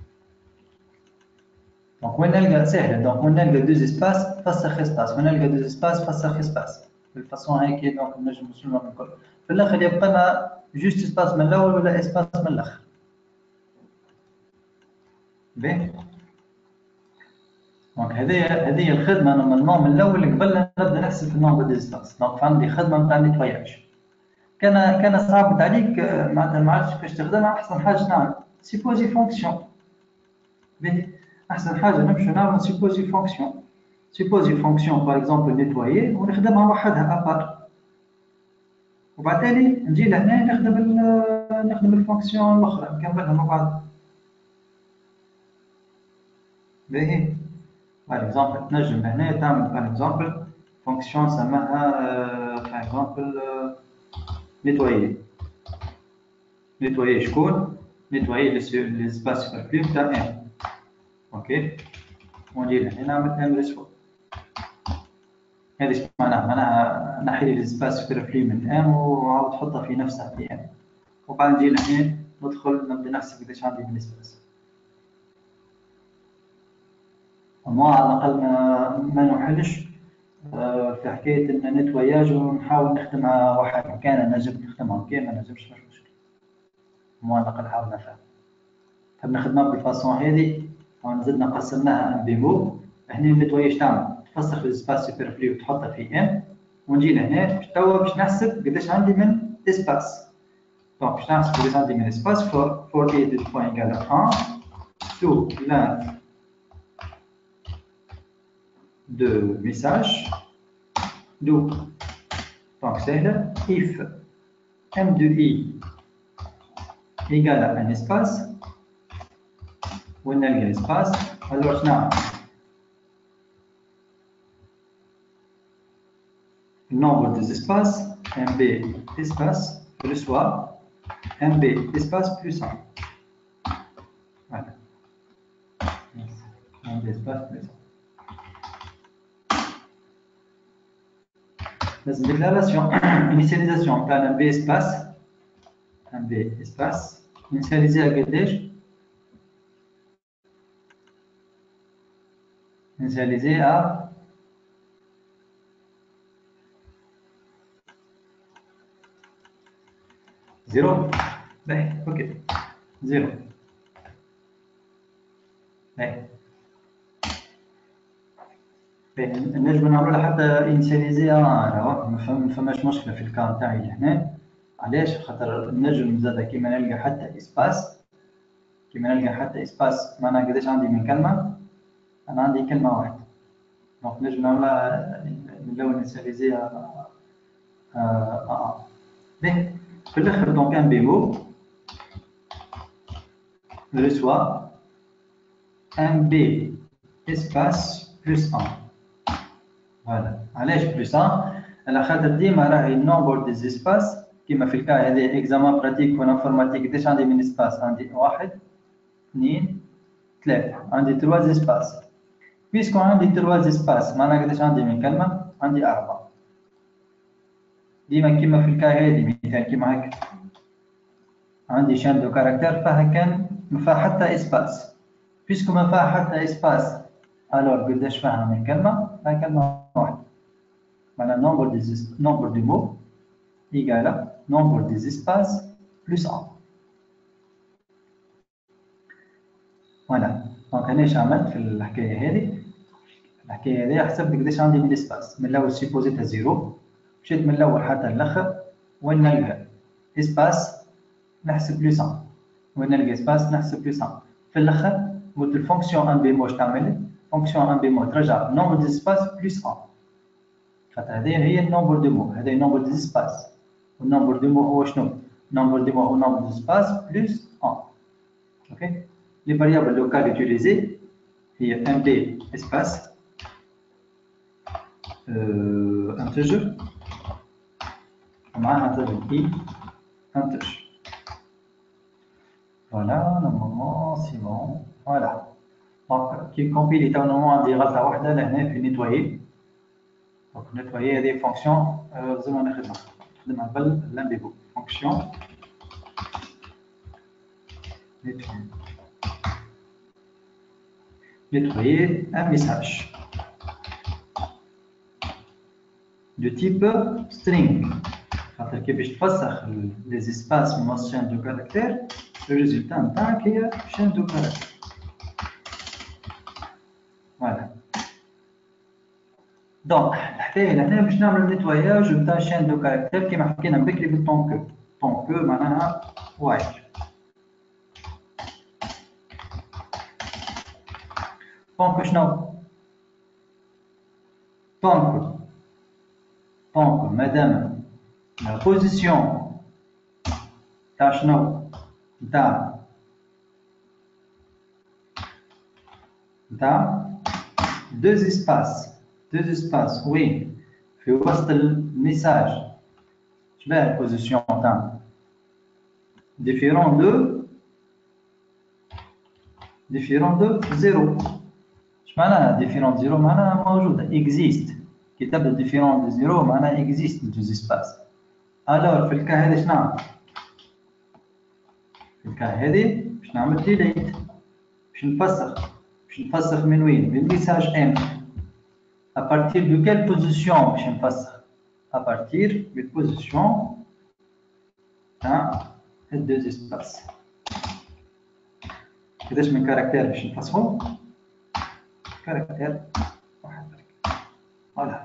دونك وين نلقى سهله؟ دونك وين نلقى دوز اسباس فسخ اسباس، وين نلقى دوز اسباس فسخ اسباس، بالفاصون هيك. دونك نجم نوصل لهم الكل. في الاخر يبقى لنا جوست اسباس من الاول ولا اسباس من الاخر. باهي دونك هذه الخدمه نورمالمون من الاول قبل نبدا نحسب في النومبر دي اسباس. دونك عندي خدمه نتاع نيتواياج. كان صعبت عليك معناتها ما عرفتش كيفاش تخدمها، احسن حاجه نعمل سيبوزي فونكسيون. باهي احسن حاجه نمشي نعمل سيبوزي فونكسيون. سيبوزي فونكسيون باغ اكزومبل نيتوايي ونخدمها وحدها ابار، وبعدين نجي لهنا نخدم الفونكسيون الاخرى نكملها مع بعض. باهي باغ اكزومبل تنجم هنا تعمل باغ اكزومبل فونكسيون سماها باغ اكزومبل نيتوايي شكون؟ نيتوايي لي سباس سوبرفلو تاع ام. اوكي ونجي لهنا نعمل ام ريسبون. هذا ايش معناها نحي لي سباس سوبرفلو من ام وعاود تحطها في نفسها في ام، وبعد نجي لهنا ندخل نبدا نحسب قداش عندي من سباس. اما على الاقل ما نحلش في حكايه ان نتواياج ونحاول نخدمها وحدها. كان نجم نخدمها كان ما نجمش مش مشكل، اما على الاقل حاولنا فيها. حاب نخدمها بالفاصون هذه وزدنا قسمناها ان ديمو. هنا النتواياج تعمل تفسخ السباس سوبرفلو وتحطها في ام، ونجي لهنا توا باش نحسب قداش عندي من اسباس. دونك باش نحسب قداش عندي من اسباس فور اي دو بوين ايكال 1 تو لان de message. Donc c'est là, if m de i égale à un espace, où on a l'espace, alors le nombre des espaces, mb espace reçoit mb espace plus 1. Voilà. mb espace plus 1. لازم déclaration initialisation تاع un b espace initialisé à قداش؟ initialisé à 0. باهي اوكي 0. باهي نجم نعملوا لها حتى انيشاليزي ما فماش مشكله في الكار تاعي لهنا. علاش؟ خاطر نجم زاد كيما نلقى حتى اسباس، معناها قداش عندي من كلمه؟ انا عندي كلمه واحده، دونك نجم نعملها نلون انيشاليزي باهي. في الاخر دونك ان بيمو reçoit un B espace plus 1. فوالا. علاش بلس 1؟ على خاطر ديما راهي النومبر دي زيسباس كيما في الكا هذا اكزامان براتيك والانفورماتيك. قداش عندي من اسباس؟ عندي 1 2 3، عندي 3 زيسباس. بيسكو عندي 3 زيسباس معناها قداش عندي من كلمه؟ عندي 4. ديما كيما في الكا هذه مثال كيما هكا عندي شان دو كاركتير فيها كان ما فيها حتى اسباس. بيسكو ما فيها حتى اسباس الور قداش فيها من كلمه؟ فيها كلمه واحده. معناها nombre de mots égale nombre des espaces plus 1. فوالا. دونك انا اش عملت في الحكايه هذه؟ الحكايه هذه حسبت قداش عندي من اسباس. من الاول سيبوزيتها زيرو، مشيت من الاول حتى الاخر وين نلقى اسباس نحسب بلس 1، وين نلقى اسباس نحسب بلس 1. في الاخر قلت الفونكسيون ان بي مو اش تعمل؟ فونكسيون ان بي مو ترجع نومبر دي اسباس بلس 1. خاطر هذه هي النومبر دو مو، هذا نومبر دي اسباس. والنومبر دو مو هو شنو؟ نومبر دو مو هو نومبر دي اسباس بلس 1. اوكي. لي فاريابل لوكال يوتيليزي هي ام بي اسباس انتجر ومعاها زائد اي انتجر. فوالا نورمالمون سي بون. فوالا. دونك كي كومبيلي تو نورمالمون عندي غلطه واحده لهنا في نيتوايي. دونك نيتوايي هذه فونكسيون لازم نخدمها باللامبيبو. فونكسيون nettoyer un message de type string. خاطر كي باش تفسخ لي زيسباس من وسط شان دو كاركتير الريزلتا نتاعك هي شان دو كاركتير. فوالا. دونك الحكايه لهنا باش نعمل نيتواياج نتاع شان دو كاركتير كيما حكينا بكري بالطون كو. طون كو معناها وايل. طون شنو؟ طون مادام لا بوزيسيون تاع شنو؟ نتاع deux espaces وين؟ في وسط الميساج. شباه البوزيسيون تاعنا؟ différent de 0. اش معناها différent de 0؟ معناها موجودة existe. كي تبدا différent de 0 معناها existe deux espaces. alors في الكا هذا شنعمل؟ في الكا هذه باش نعمل ديليت، باش نفسخ من وين؟ من ميساج ام. à partir de quelle position باش نفسخ؟ à partir de position تاع deux espaces. قداش من كاركتير باش نفسخو؟ كاركتير واحد. فوالا.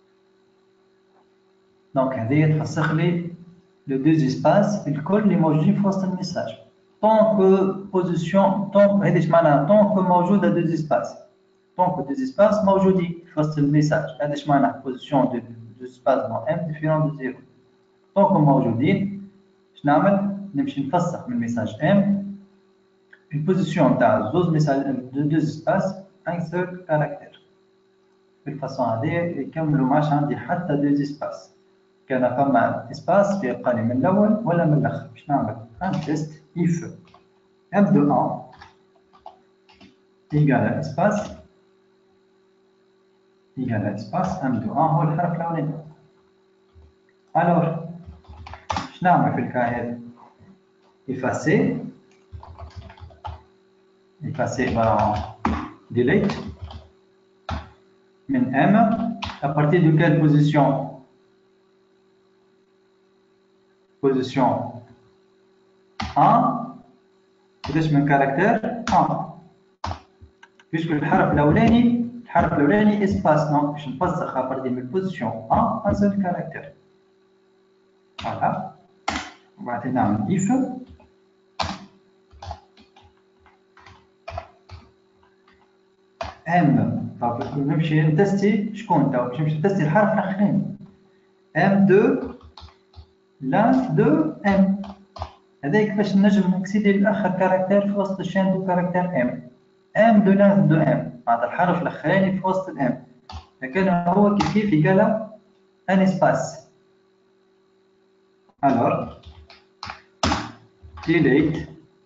دونك هذه تفسخ لي لو deux espaces الكل اللي موجودين في وسط الميساج. طون كو بوزيسيون طون هذه اش معناها؟ طون كو موجوده deux espaces. طون كو deux espaces موجودين في وسط الميساج. هذا اش معناها؟ بوزيسيون دو deux espaces دون ام ديفيرون دو زيرو. طون كو موجودين اش نعمل؟ نمشي نفسخ من ميساج ام البوزيسيون تاع زوج ميساج دو deux espaces ان سول كاركتير. بالفاسون هذه يكملوا ماش عندي حتى deux espaces. كان فما اسباس بيبقى لي من الاول ولا من الاخر. باش نعمل ان تيست if m de 1 égale espace m de 1 هو الحرف الاولاني. الوغ باش نعمل في الكا هذا؟ effacer عباره delete من m à partir de quelle position؟ position 1. قداش من كاركتير؟ 1. puisque الحرف الحرف الاولاني اسباس دونك باش نفسخ ابارتي من البوزيسيون ان سول كاركتير. فوالا وبعدين نعمل اف ام. طب نمشي نتستي شكون تو باش نمشي نتستي الحرف الاخراني ام 2 لا 2 ام. هذاك باش نجم نكسيدي لاخر كاركتير في وسط الشين دو كاركتير ام دو لا 2 ام بعد الحرف الاخراني في وسط الام. فكان هو كيف يقال ان اسباس. الور ديليت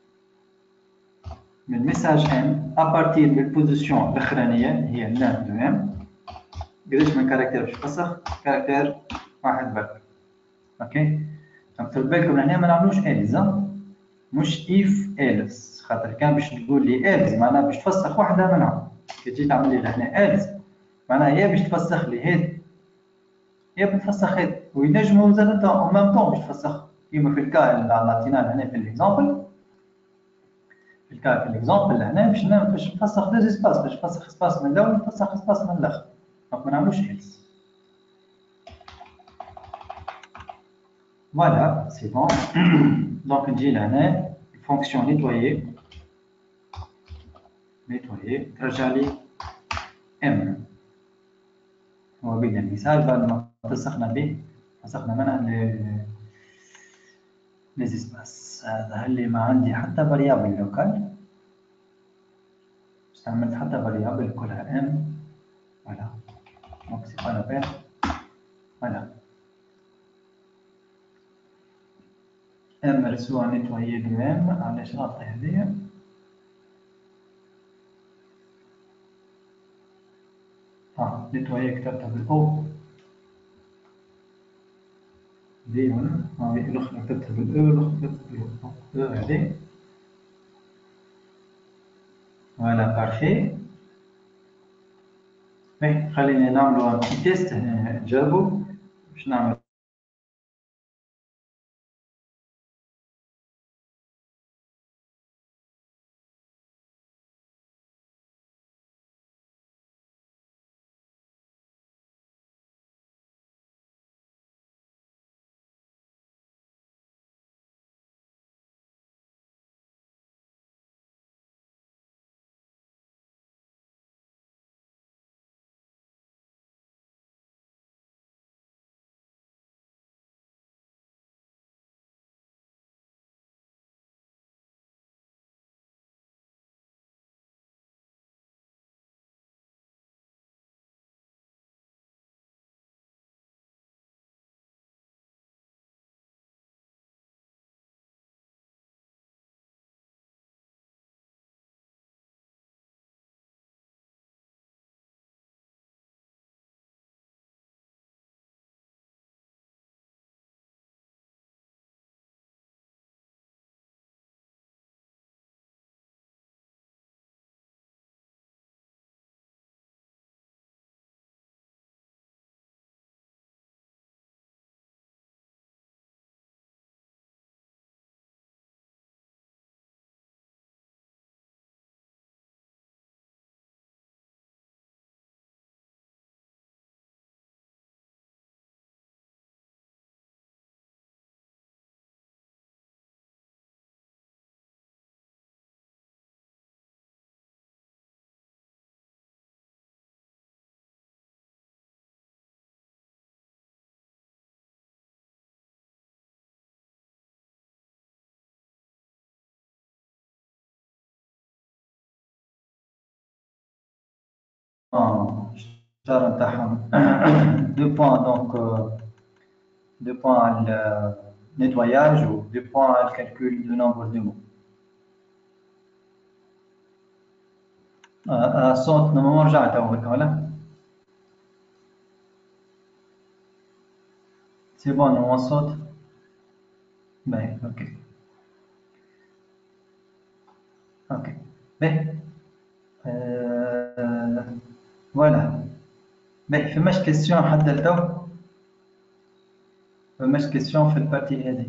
من ميساج ام ابارتير من البوزيسيون الاخرانيه هي لا 2 ام. قداش من كاركتير باش نفسخ؟ كاركتير واحد برك. اوكي خدوا بالكم هنا ما نعملوش الز مش اف الز، خاطر كان باش تقول لي الز معناها باش تفسخ واحده منهم. كي تجي تعمل لي هنا الز معناها يا باش تفسخ لي هاد يا بتفسخ هاد، وينجموا زاد او ميم طون باش تفسخ كيما في الكا اللي عطيناه هنا في الاكزامبل. في الاكزامبل هنا باش نفسخ دو اسباس، باش نفسخ اسباس من الاول ونفسخ اسباس من الاخر. دونك ما نعملوش الز. Voilà, c'est bon. Donc, on dit là, fonction nettoyer, ترجع M. هو بين المثال بعد ما فسخنا به فسخنا منها les espaces. هذا اللي ما عندي حتى variable لوكال، استعملت حتى variable كلها M. Voilà. Donc, c'est pas la peine. Voilà. M reçoit nettoyer de M. علاش نعطي هذه؟ nettoyer كتبتها بالأو دي هنا، هذه الأخرى كتبتها بالأو الأخرى كتبتها بالأو هذه. فوالا بارفي. خلينا نعملوا ان بتي تيست نجربوا باش نعمل. الشهر نتاعهم 2 بوان دونك 2 بوان على النيتواياج و 2 بوان على الكالكول دو نومبر دو مو. الصوت نورمالمون رجع تو هكا ولا؟ سي بون نورمال الصوت؟ باهي اوكي. اوكي باهي. فوالا باهي فماش كيسيون حتى لتو؟ فماش كيسيون في البارتي هذه؟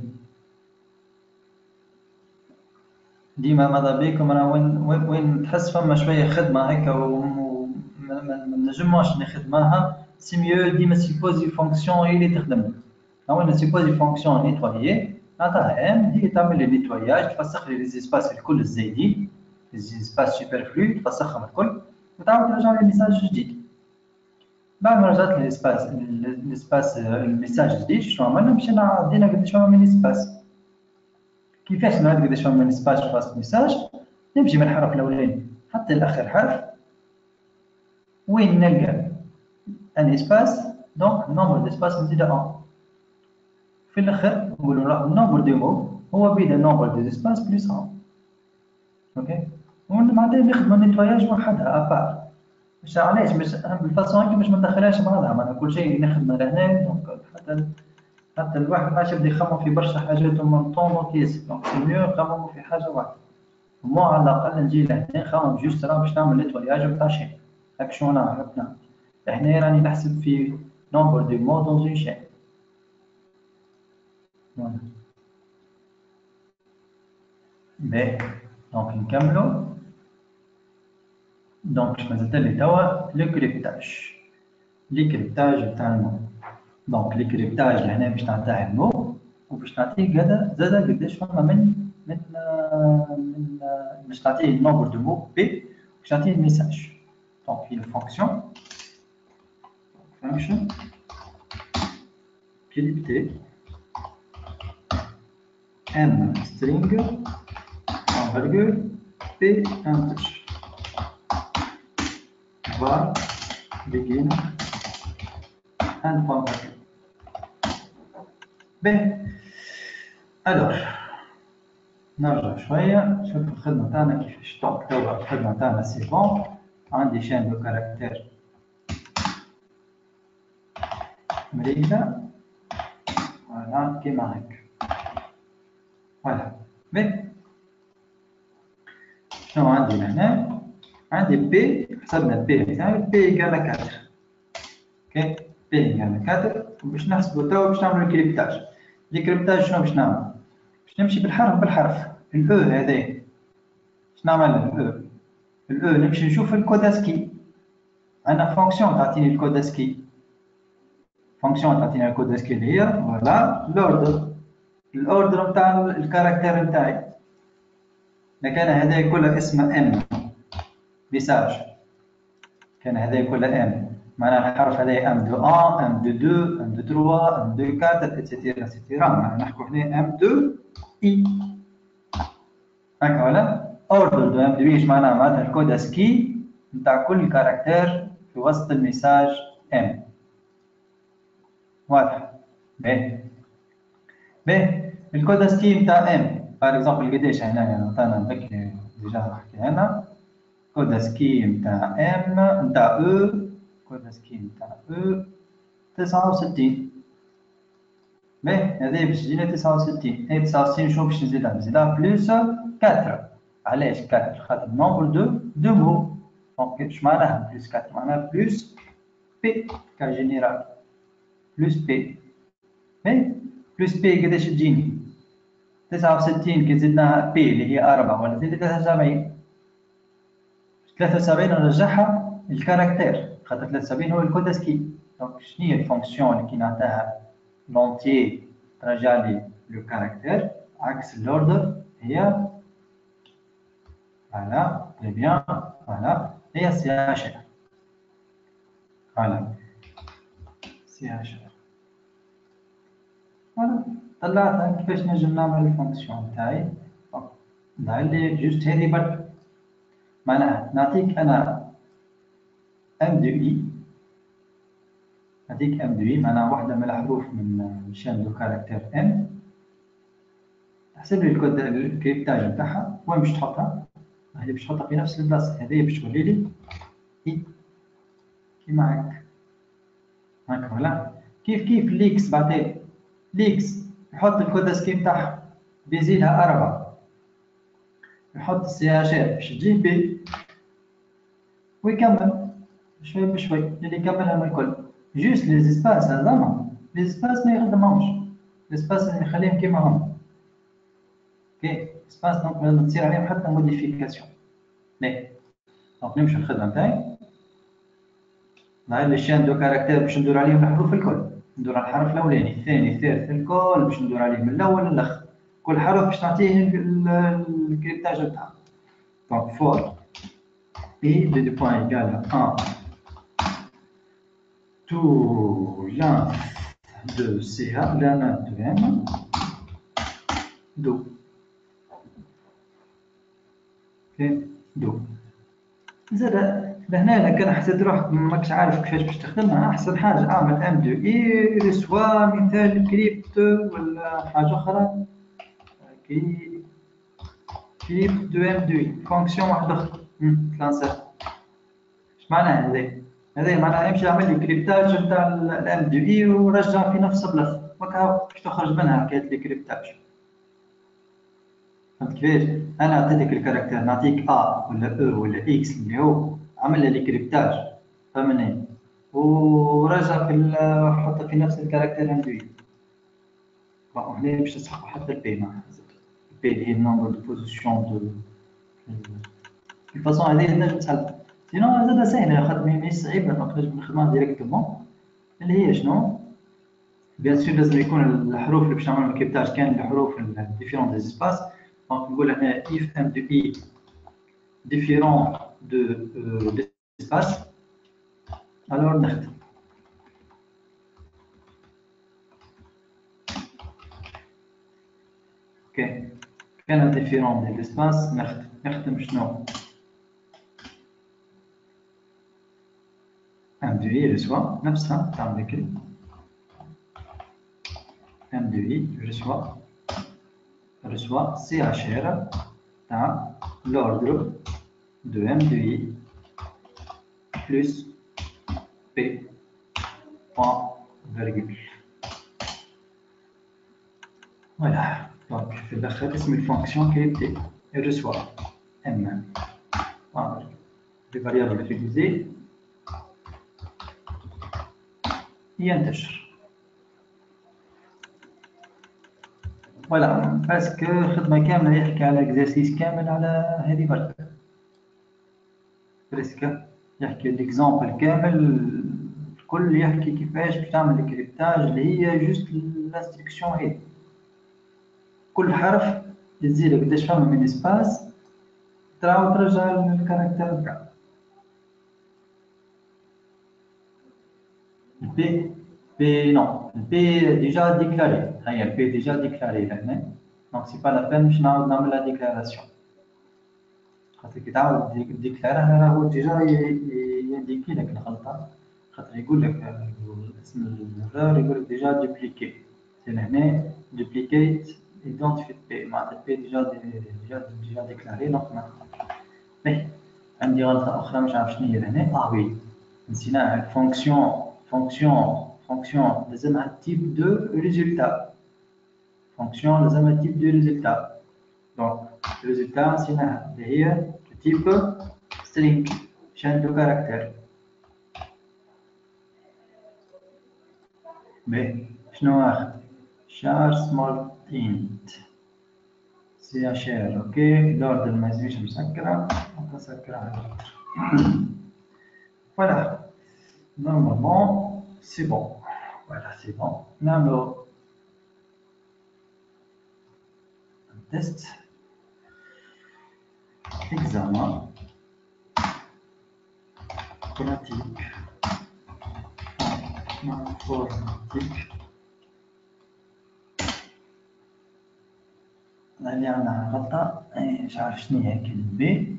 ديما ماذا بيكم انا وين تحس فما شويه خدمه هكا ما نجموش نخدمها سي ميو ديما سيبوزي فونكسيون هي اللي تخدم. هو سيبوزي فونكسيون نيتوايي نعطيها ام هي تعمل لي نيتواياج تفسخ لي لي زيسباس الكل الزايدين لي زيسباس سوبرفلو تفسخهم الكل وتعاود ترجع لي ميساج جديد. بعد ما رجعت للاسباس الميساج جديد شنو عملنا مشينا عدينا قداش فما من اسباس. كيفاش نعد قداش فما من اسباس في وسط ميساج؟ نمشي من الحرف الاولاني حتى لاخر حرف وين نلقى ان اسباس دونك نومبر ديسباس نزيدها 1 في الاخر نقولوا النومبر دو مو هو بين النومبر دو اسباس بلس 1. اوكي معناتها نخدموا النيتواياج وحدها ابار مش علاش مش بالفاسون هكا باش ما ندخلهاش بعضها معناها كل شيء نخدمه لهنا دونك حتى الواحد ما يبدا يخمم في برشا حاجات ومن طون دونك ياسر دونك سي ميو نخمموا في حاجه واحده مو على الاقل نجي لهنا نخمم جوست راه باش نعمل نيتواياج نتاع شيء هاك شنو نعرف نعمل هنا راني نحسب في نومبر دو مو دون اون شين. باهي دونك نكملوا دونك مازلت لي توا لو كريبتاج تاع المو. دونك لي كريبتاج لهنا باش نعطيه المو وباش نعطيه زادا قداش فما من باش نعطيه النومبر دو مو بي باش نعطيه الميساج. دونك هي فونكسيون كريبتي m string en virgule p integer var begin and point virgule. باهي الوغ نرجع شويه نشوف الخدمه تاعنا كيفاش. دونك توا الخدمه تاعنا سي بون عندي شان دو كاركتير مريضه فوالا كيما هكا فوالا. باهي شنو عندي هنا؟ عندي بي حسبنا بي تاعي بي ايكال 4. اوكي بي ايكال 4 باش نحسبو توا باش نعملو الكريبتاج. الكريبتاج شنو باش نعمل؟ باش نمشي بالحرف الاو هذايا باش نعمل الاو نمشي نشوف الكوداسكي. عندنا فونكسيون تعطيني الكوداسكي فونكسيون تعطيني الكوداسكي اللي هي فوالا الاوردر نتاع الكاركتير نتاعي. كان هذا كله اسمه ام ميساج كان هذا كله ام معناها الحرف هذا ام دو 1 ام دو 2 ام دو 3 ام دو 4 اتسيتيرا اتسيتيرا معناها نحكوا هنا ام دو اي هكا ولا اوردر دو ام دو ايش معناها الكود اسكي نتاع كل كاركتير في وسط الميساج ام. واضح؟ باهي الكود اسكي نتاع ام بار اكزومبل قداش هنا عطانا بكري ديجا حكينا لنا كود سكي نتاع ام نتاع او كود سكي نتاع او 69. باهي هذا باش تجينا 69 هي 69 شنو باش نزيدها بلوس 4. علاش 4 خاطر نومبر دو مو دونك اش معناها بلوس 4 معناها بلوس بي كجينيرال بلوس بي. باهي بلوس بي قداش تجيني 69 كي زدناها بي اللي هي 4 ولا زيد 73 نرجعها للكاركتير خاطر 73 هو الكود اسكي. دونك شنو هي الفونكسيون اللي كي نعطيها لونتيي ترجع لي لو كاركتير عكس الاوردر هي فوالا تري بيان فوالا هي سي اش ار. فوالا سي اش ار فوالا طلعت كيفاش نجم نعمل الفونكسيون تاعي. نعلي جوست هذه برك معناها نعطيك انا ام دو اي هذيك ام دو اي معناها واحده من الحروف من شان دو كاركتير ام تحسب لي الكود الكريبتاج نتاعها وين باش تحطها. هذه باش تحطها في نفس البلاصه هذه باش تولي لي اي كيما هكا ولا كيف ليكس بعدين ليكس يحط الكود سكيم تاعها بيزيدها 4 يحط السي اش ار باش تجي بي ويكمل شوي بشوي اللي يكملها من الكل. جوست لي زيسباس هذوما لي زيسباس ما يخدمهمش لي زيسباس اللي نخليهم كيما هما. اوكي سباس دونك ما تصير عليهم حتى موديفيكاسيون. باهي دونك نمشي الخدمه نتاعي نعيد الشين دو كاركتير باش ندور عليهم الحروف الكل. ندور على الحرف الاولاني الثاني الثالث الكل باش ندور عليه من الاول للاخر. كل حرف باش نعطيه الكريبتاج نتاعو. دونك فور بي دو بوان ايكال 1 تو لان دو سي ا لان دو ام دو. دو زاد لهنا كان حسيت روحك ماكش عارف كيفاش باش تخدمها، احسن حاجه اعمل ام دو اي ريسوا مثال كريبت ولا حاجه اخرى كريبت دو ام دو اي فونكسيون واحده اخرى تلانسا. اش معناها هذا معناها يمشي يعمل لي كريبتاج نتاع الام دو اي ورجع في نفس البلاصه، ماك باش تخرج منها حكايه لي كريبتاج. فهمت كيفاش؟ انا عطيتك الكاركتير نعطيك ا ولا او ولا اكس اللي هو عمل لي كريبتاج فهمني، ورجع في حطه في نفس الكاركتير عندي. بون هنا باش تسحقوا حتى البي معناها البي اللي هي النومبر دو بوزيسيون دو الفاصون هذه نجم تسهل. سينو زاده ساهله خاطر ماهيش صعيبه نجم نخدمها ديريكتومون. اللي هي شنو؟ بيان سور لازم يكون الحروف اللي باش نعملوا الكريبتاج كان الحروف ديفيرون دي سباس. دونك نقول هنا if m de i différent de l'espace alors نخدم. اوكي كان ديفيرون دي l'espace نخدم شنو m de i رسوا نفسها تاع بكري m de i reçoit CHR dans l'ordre de M de I plus P point virgule. Voilà. Donc, في الآخر اسم الفونكسيون كي reçoit M. Voilà. Les variables utilisées ينتشر. فوالا باسكو خدمة كاملة يحكي على اكزرسيس كامل على هذه برك. بريسك يحكي ليكزامبل كامل الكل يحكي كيفاش باش تعمل الكريبتاج اللي هي جوست الانستركسيون هذي. كل حرف يزيد قداش فما من اسباس تراو ترجع الكاركتر نتاعو. البي نو البي ديجا ديكلاري. هيا البي ديجا ديكلاري لهنا دونك سي با لا بين باش نعاود نعملها ديكلاراسيون خاطر كي تعاود ديكلارها راهو ديجا يديكي لك الغلطه خاطر يقول لك اسم الفار يقول لك ديجا دوبليكي سي لهنا دوبليكيت ايدونتيفي بي معناتها بي ديجا ديكلاري دونك باهي. عندي غلطه اخرى مش عارف شنو هي لهنا وي نسيناها fonction لازمها type de résultat. fonction لازمها type de résultat. donc résultat نسيناها اللي هي type string chaîne de caractère. باهي شنو اخر char small int char اوكي الاوردر ما يزيدش مسكره نسكرها. voilà normalement c'est bon. Voilà, c'est bon. Now, test, examen, pratique, informatique. اللي عندنا غلطة مش عارف شنو هي كلمة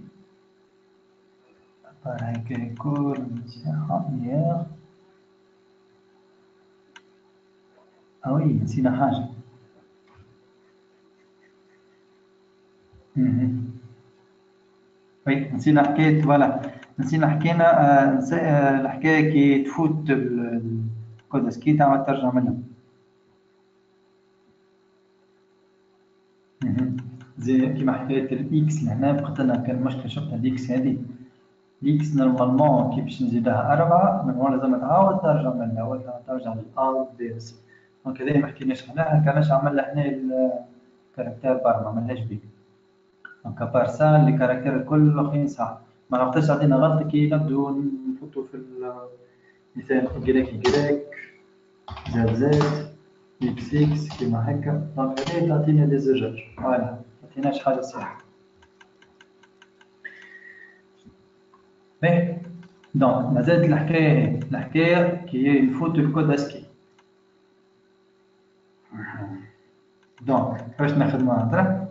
هيك يكون مسيحة وي نسينا حاجة. وي نسينا حكاية فوالا نسينا حكينا الحكاية كي تفوت الكودس كي تعمل ترجع منها. زي كيما حكاية الإكس لهنا بقت لنا كان مشكلة شفنا الإكس هذه الإكس نورمالمون كي باش نزيدها 4 من هون لازم تعاود ترجع من الأول ترجع للألت بيس. دونك هذايا ما حكيناش عليها كانش عملنا هنا الكاركتير بار ما عملناش بيه. دونك ابار سا لي كاركتير الكل الاخرين صح ما نقدرش عطينا غلطة كي نبدو نفوتو في مثال y z x كيما هكا. دونك هذه تعطينا دي زجاج. فوالا ما تعطيناش حاجه صحيحه. باهي دونك ما زالت الحكايه كي هي الفوت الكود اسكي. دونك كيفاش نخدموها هضره.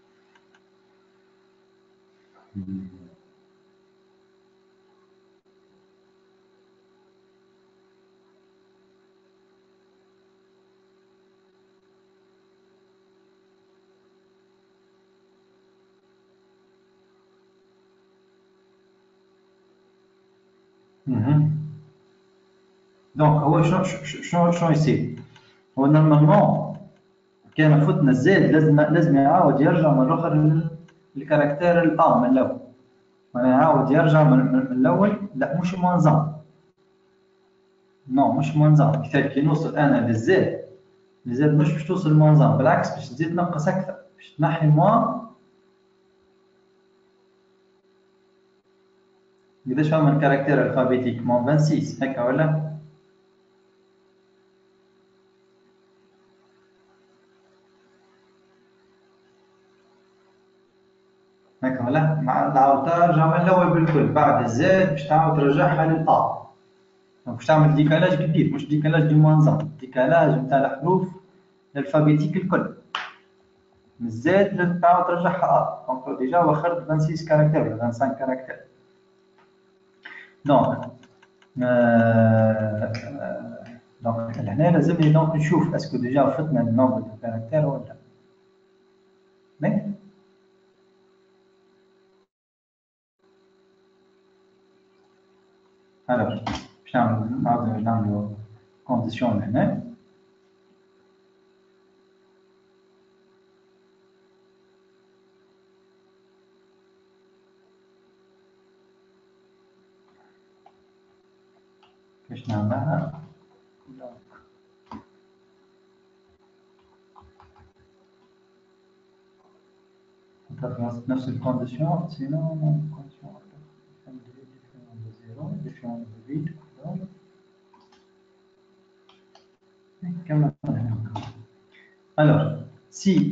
دونك هو شنو يصير؟ هو نورمالمون كان فوتنا الزاد لازم يعاود يرجع من الاخر للكاركتير الأ من الاول. يعاود يرجع من الاول. لا مش منظم. نو مش منظم. مثال كي نوصل انا للزاد مش باش توصل للمنظم، بالعكس باش تزيد تنقص اكثر، باش تنحي موان. قداش فما من كاركتير الفابيتيك؟ مون 26 هكا ولا؟ هكا ولا؟ تعاود ترجع من الاول بالكل بعد الزاد باش تعاود ترجعها للأ. باش تعمل ديكالاج كبير، مش ديكالاج دو منظم، ديكالاج نتاع الحروف الفابيتيك الكل. من الزاد لازم تعاود ترجعها أ. دونك ديجا وخرت 26 كاركتير ولا 25 كاركتير. دونك دونك لهنا لازمني دونك نشوف اسكو ديجا فتنا النومبر دو كاركتير ولا لا. الوغ باش نعملو كونديسيون لهنا. كيفاش نعملها؟ نفس الكونديسيون سينو كونديسيون زيرو ديفيرون دو فيد. كمل. Alors, si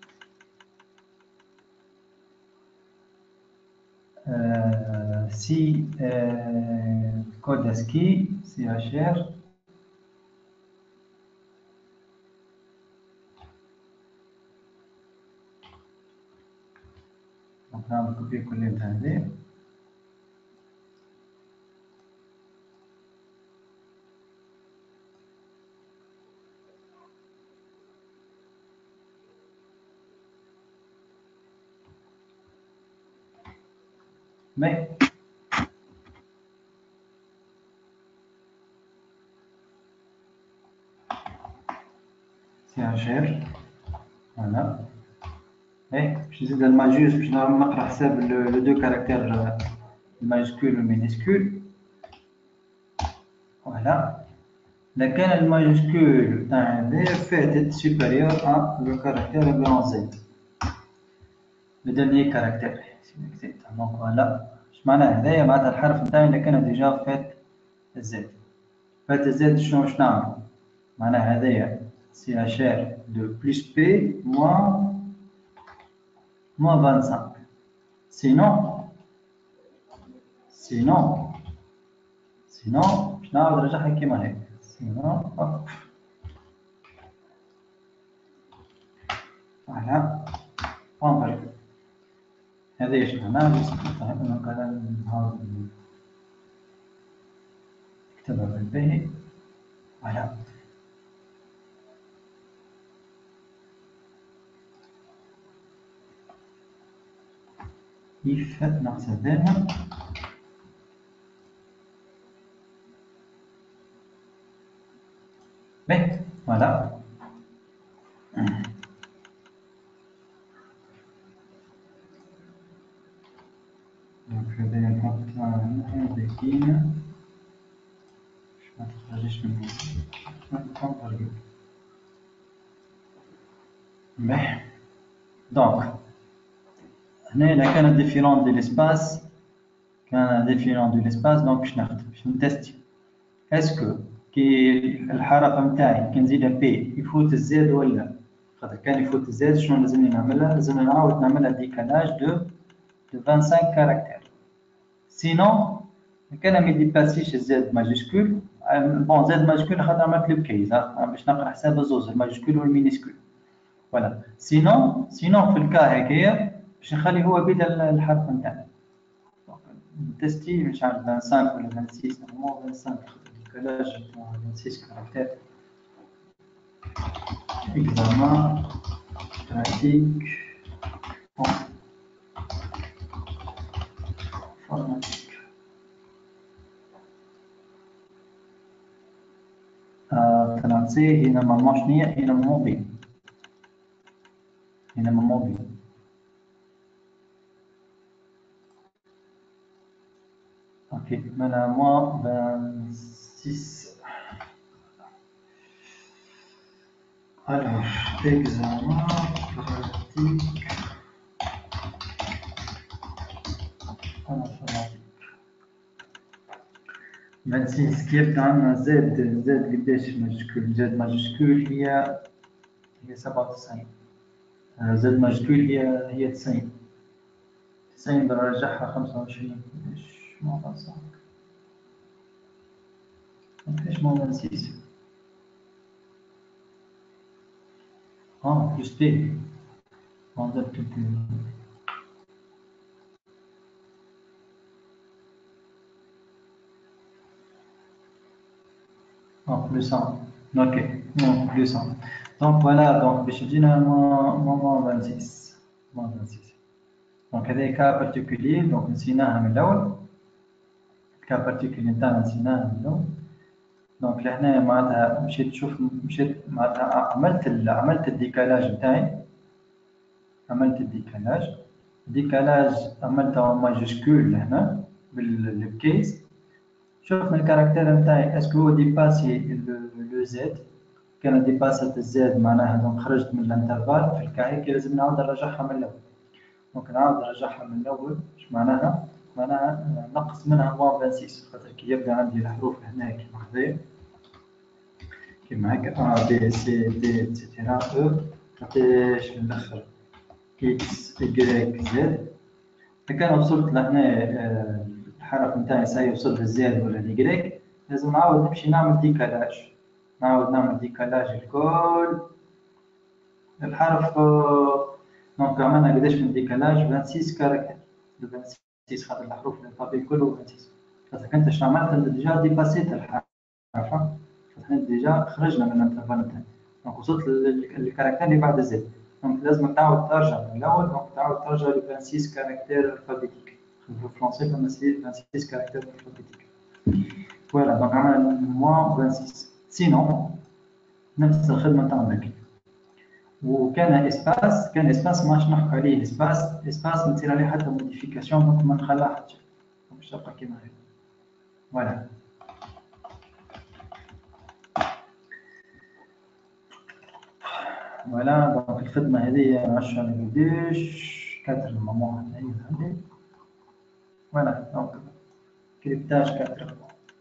code ASCII CHR donc là on va copier-coller le هذا. Mais CHR voilà. Et باش نزيد الماجوس باش نقرا حساب لو دو كاركتير الماجسكول والمينيسكول. فوالا إذا كان الماجسكول تاع هذا فاتت سوبيريور ا لو كاركتير غران زد لو ديرنيي كاركتير. دونك فوالا اش معناها هذايا؟ معناتها الحرف نتاعي إذا كان ديجا فات الزد. فات الزد شنو باش نعمل؟ معناها هذايا سي اش ار دو بلس بي موان 25. sinon باش نعاود نرجعها كيما هيك. sinon هوب فوالا انظر هذا ايش معناه. بس نحاول نكتبها بالباهي. فوالا كيف نحسبها. باهي فوالا دونك هذايا نحطها هنا باكينة باش ما تخرجش من هنا. باهي دونك هنا إذا كانت ديفيرون دو ليسباس دونك باش نخدم باش نتستي. اسكو كي الحركه نتاعي كي نزيدها بي يفوت الزاد ولا؟ خاطر كان يفوت الزاد شنو لازمني نعملها؟ لازمني نعاود نعملها ديكالاج دو 25 كاركتير. سينون كان ما يديباسيش الزاد ماجيسكول. بون زاد ماجيسكول خاطر عملت لو كيز باش نقرا حساب الزوز الماجيسكول والمينيسكول. فوالا سينون في الكا هكايا باش نخلي هو بدا الحرف نتاعنا. تستي مش عارف 25 ولا 26 نورمالمون 25 ديكالاج نتاع 26 كاركتير. examen pratique informatique. فرنسي هنا نورمالمون شنيا؟ هنا موبيل. هنا موبيل. اوكي مانا موان 26. Alors, examen pratique en informatique. 26 كيف عندنا زد قداش ماجيسكول؟ زد ماجيسكول هي 97. زد ماجيسكول هي 90. 90 برجعها 25 قداش؟ موضوع صعب. قداش موضوع 26؟ بلس بي. موضوع plus 1. Ok, non, plus 1. Donc voilà, donc باش يجينا moins 26. moins 26. دونك هذا كا بارتيكولي دونك نسيناها من الاول. كا بارتيكولي نتاعنا نسيناها من الاول. دونك لهنا معناتها مشيت معناتها عملت الديكالاج نتاعي. عملت الديكالاج عملته ماجيسكول لهنا بالكيس. شوفنا الكاركتير نتاعي اسكو هو ديباسي لو زد. كان ديباسات الزاد معناها دونك خرجت من الانترفال في الكا هيك لازم نعاود نرجعها من الاول. دونك نعاود نرجعها من الاول. اش معناها؟ معناها نقص منها موان 26 خاطر كي يبدا عندي الحروف هنا كيما هذايا كيما هكا ا بي سي دي اتسيتيرا او قداش من الاخر اكس واي زد. كان وصلت لهنا الحرف نتاعي ساي وصل للزاد ولا اليكريك لازم نعاود نمشي نعمل ديكالاج. نعاود نعمل ديكالاج الكل الحرف. دونك عملنا قداش من ديكالاج 26 كاركتر. 26 خاطر الحروف الطبيعي كله 26. خاطر كنت اش عملت ديجا ديباسيت الحرف. خاطر ديجا خرجنا من الانترفال نتاعي. دونك وصلت للكاركتر اللي بعد الزاد. دونك لازم تعاود ترجع من الاول. دونك تعاود ترجع ل 26 كاركتر الفابيتيك. في الفرنسي كنا 26 كاركتر الفابيتيك. فوالا دونك عملنا موان 26. سينون نفس الخدمه تاعنا. وكان اسباس ماش نحكي عليه اسباس ما تصير عليه حتى موديفيكاسيون دونك ما نخليها حتى باش تبقى كيما هي. فوالا فوالا دونك الخدمه هذه نعرفش على قداش 4 مامون هذه. فوالا دونك كريبتاج 4.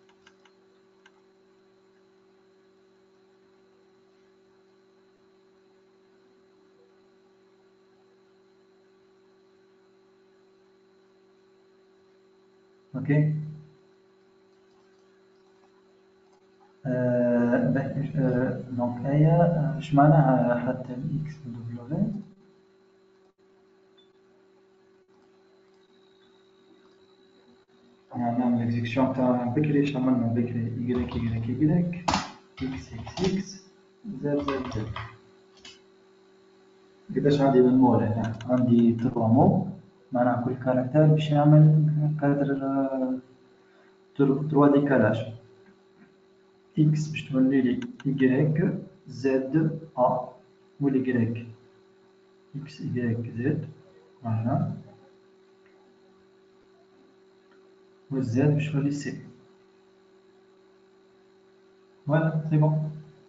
اوكي دونك هي اش معناها حتى الاكس دبليو؟ نعمل اكزيكسيون تاع بكري. اش عملنا بكري؟ y x زد قداش عندي من مول هنا؟ عندي 3 مو معناها كل كاركتر باش يعمل كادر 3 ديكالاج. اكس باش تولي لي y زد ا والي اكس زد فوالا والزد باش تولي سي. فوالا سي بون.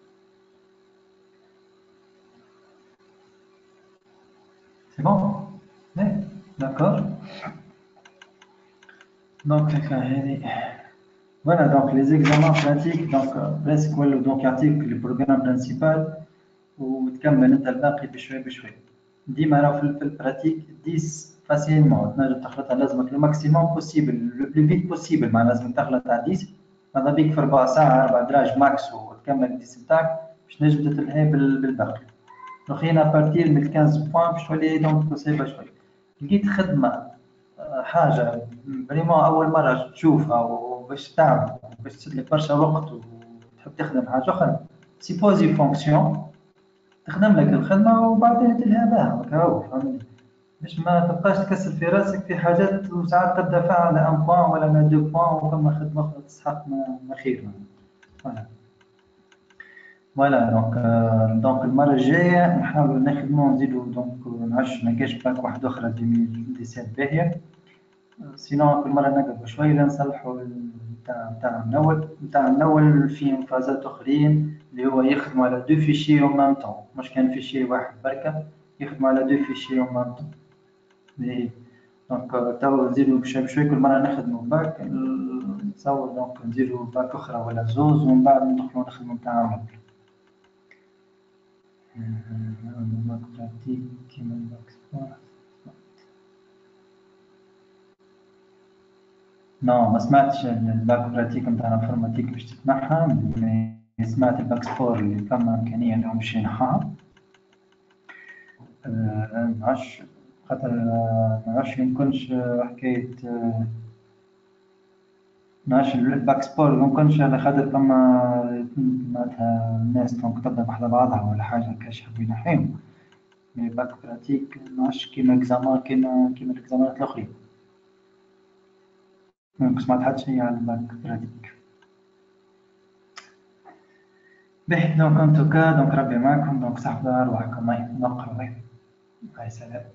C'est bon? Oui, d'accord. Donc, Voilà, donc les examens pratiques, donc presque donc يعطيك le programme principal وتكمل انت الباقي بشوي بشوي. ديما راه في البراتيك 10 فاسيلمون تنجم تخلطها، لازمك لو ماكسيموم بوسيبل لو بلو فيت بوسيبل، معناها لازم تخلط على 10. ماذا بيك في 4 ساعة 4 دراج ماكس وتكمل 10 نتاعك باش تنجم تتلهي بالباقي. لقينا بارتير من 15 بوان باش تولي دونك صعيبة شوي. لقيت خدمة حاجة فريمون أول مرة تشوفها وباش تعمل باش تسد لك برشا وقت وتحب تخدم حاجة أخرى، سيبوزي فونكسيون تخدم لك الخدمة وبعدين تلهى بها هكا هو، فهمتني؟ باش ما تبقاش تكسر في راسك في حاجات وساعات تبدا فيها على 1 بوان ولا على 2 بوان وفما خدمة أخرى تستحق ما خير. فوالا فوالا دونك المرة الجاية نحاولوا نخدموا نزيدوا دونك نعرفش ما كاش باك واحد أخرى 2017 باهية. سينو كل مرة نقف شوي لنصلحوا نتاع الأول في فازات أخرين اللي هو يخدموا على دو فيشي أو مام طون، مش كان فيشي واحد بركة، يخدموا على دو فيشي أو مام طون. دونك تو نزيدو بشوي بشوي كل مرة نخدموا باك نتصور دونك نديرو باك أخرى ولا زوز ومن بعد ندخلو نخدمو نتاع باك براتيك كيما الباك سبور. نو ما سمعتش الباك براتيك نتاع الانفورماتيك باش تتنحى، مي سمعت الباك سبور اللي فما إمكانية إنهم باش ينحاها. معرفش خاطر معرفش ميمكنش حكاية معرفش الباك سبور ميمكنش على خاطر فما معناتها الناس دونك تبدا بحذا بعضها ولا حاجة هكاش يحبوا ينحيهم، مي باك براتيك معرفش كيما إكزامان كيما الإكزامانات الآخرين. ما سمعت حتى شي على الباك براتيك. باهي دونك ان توكا دونك ربي معاكم، دونك صحبة أرواحكم نقرا. هاي سلام.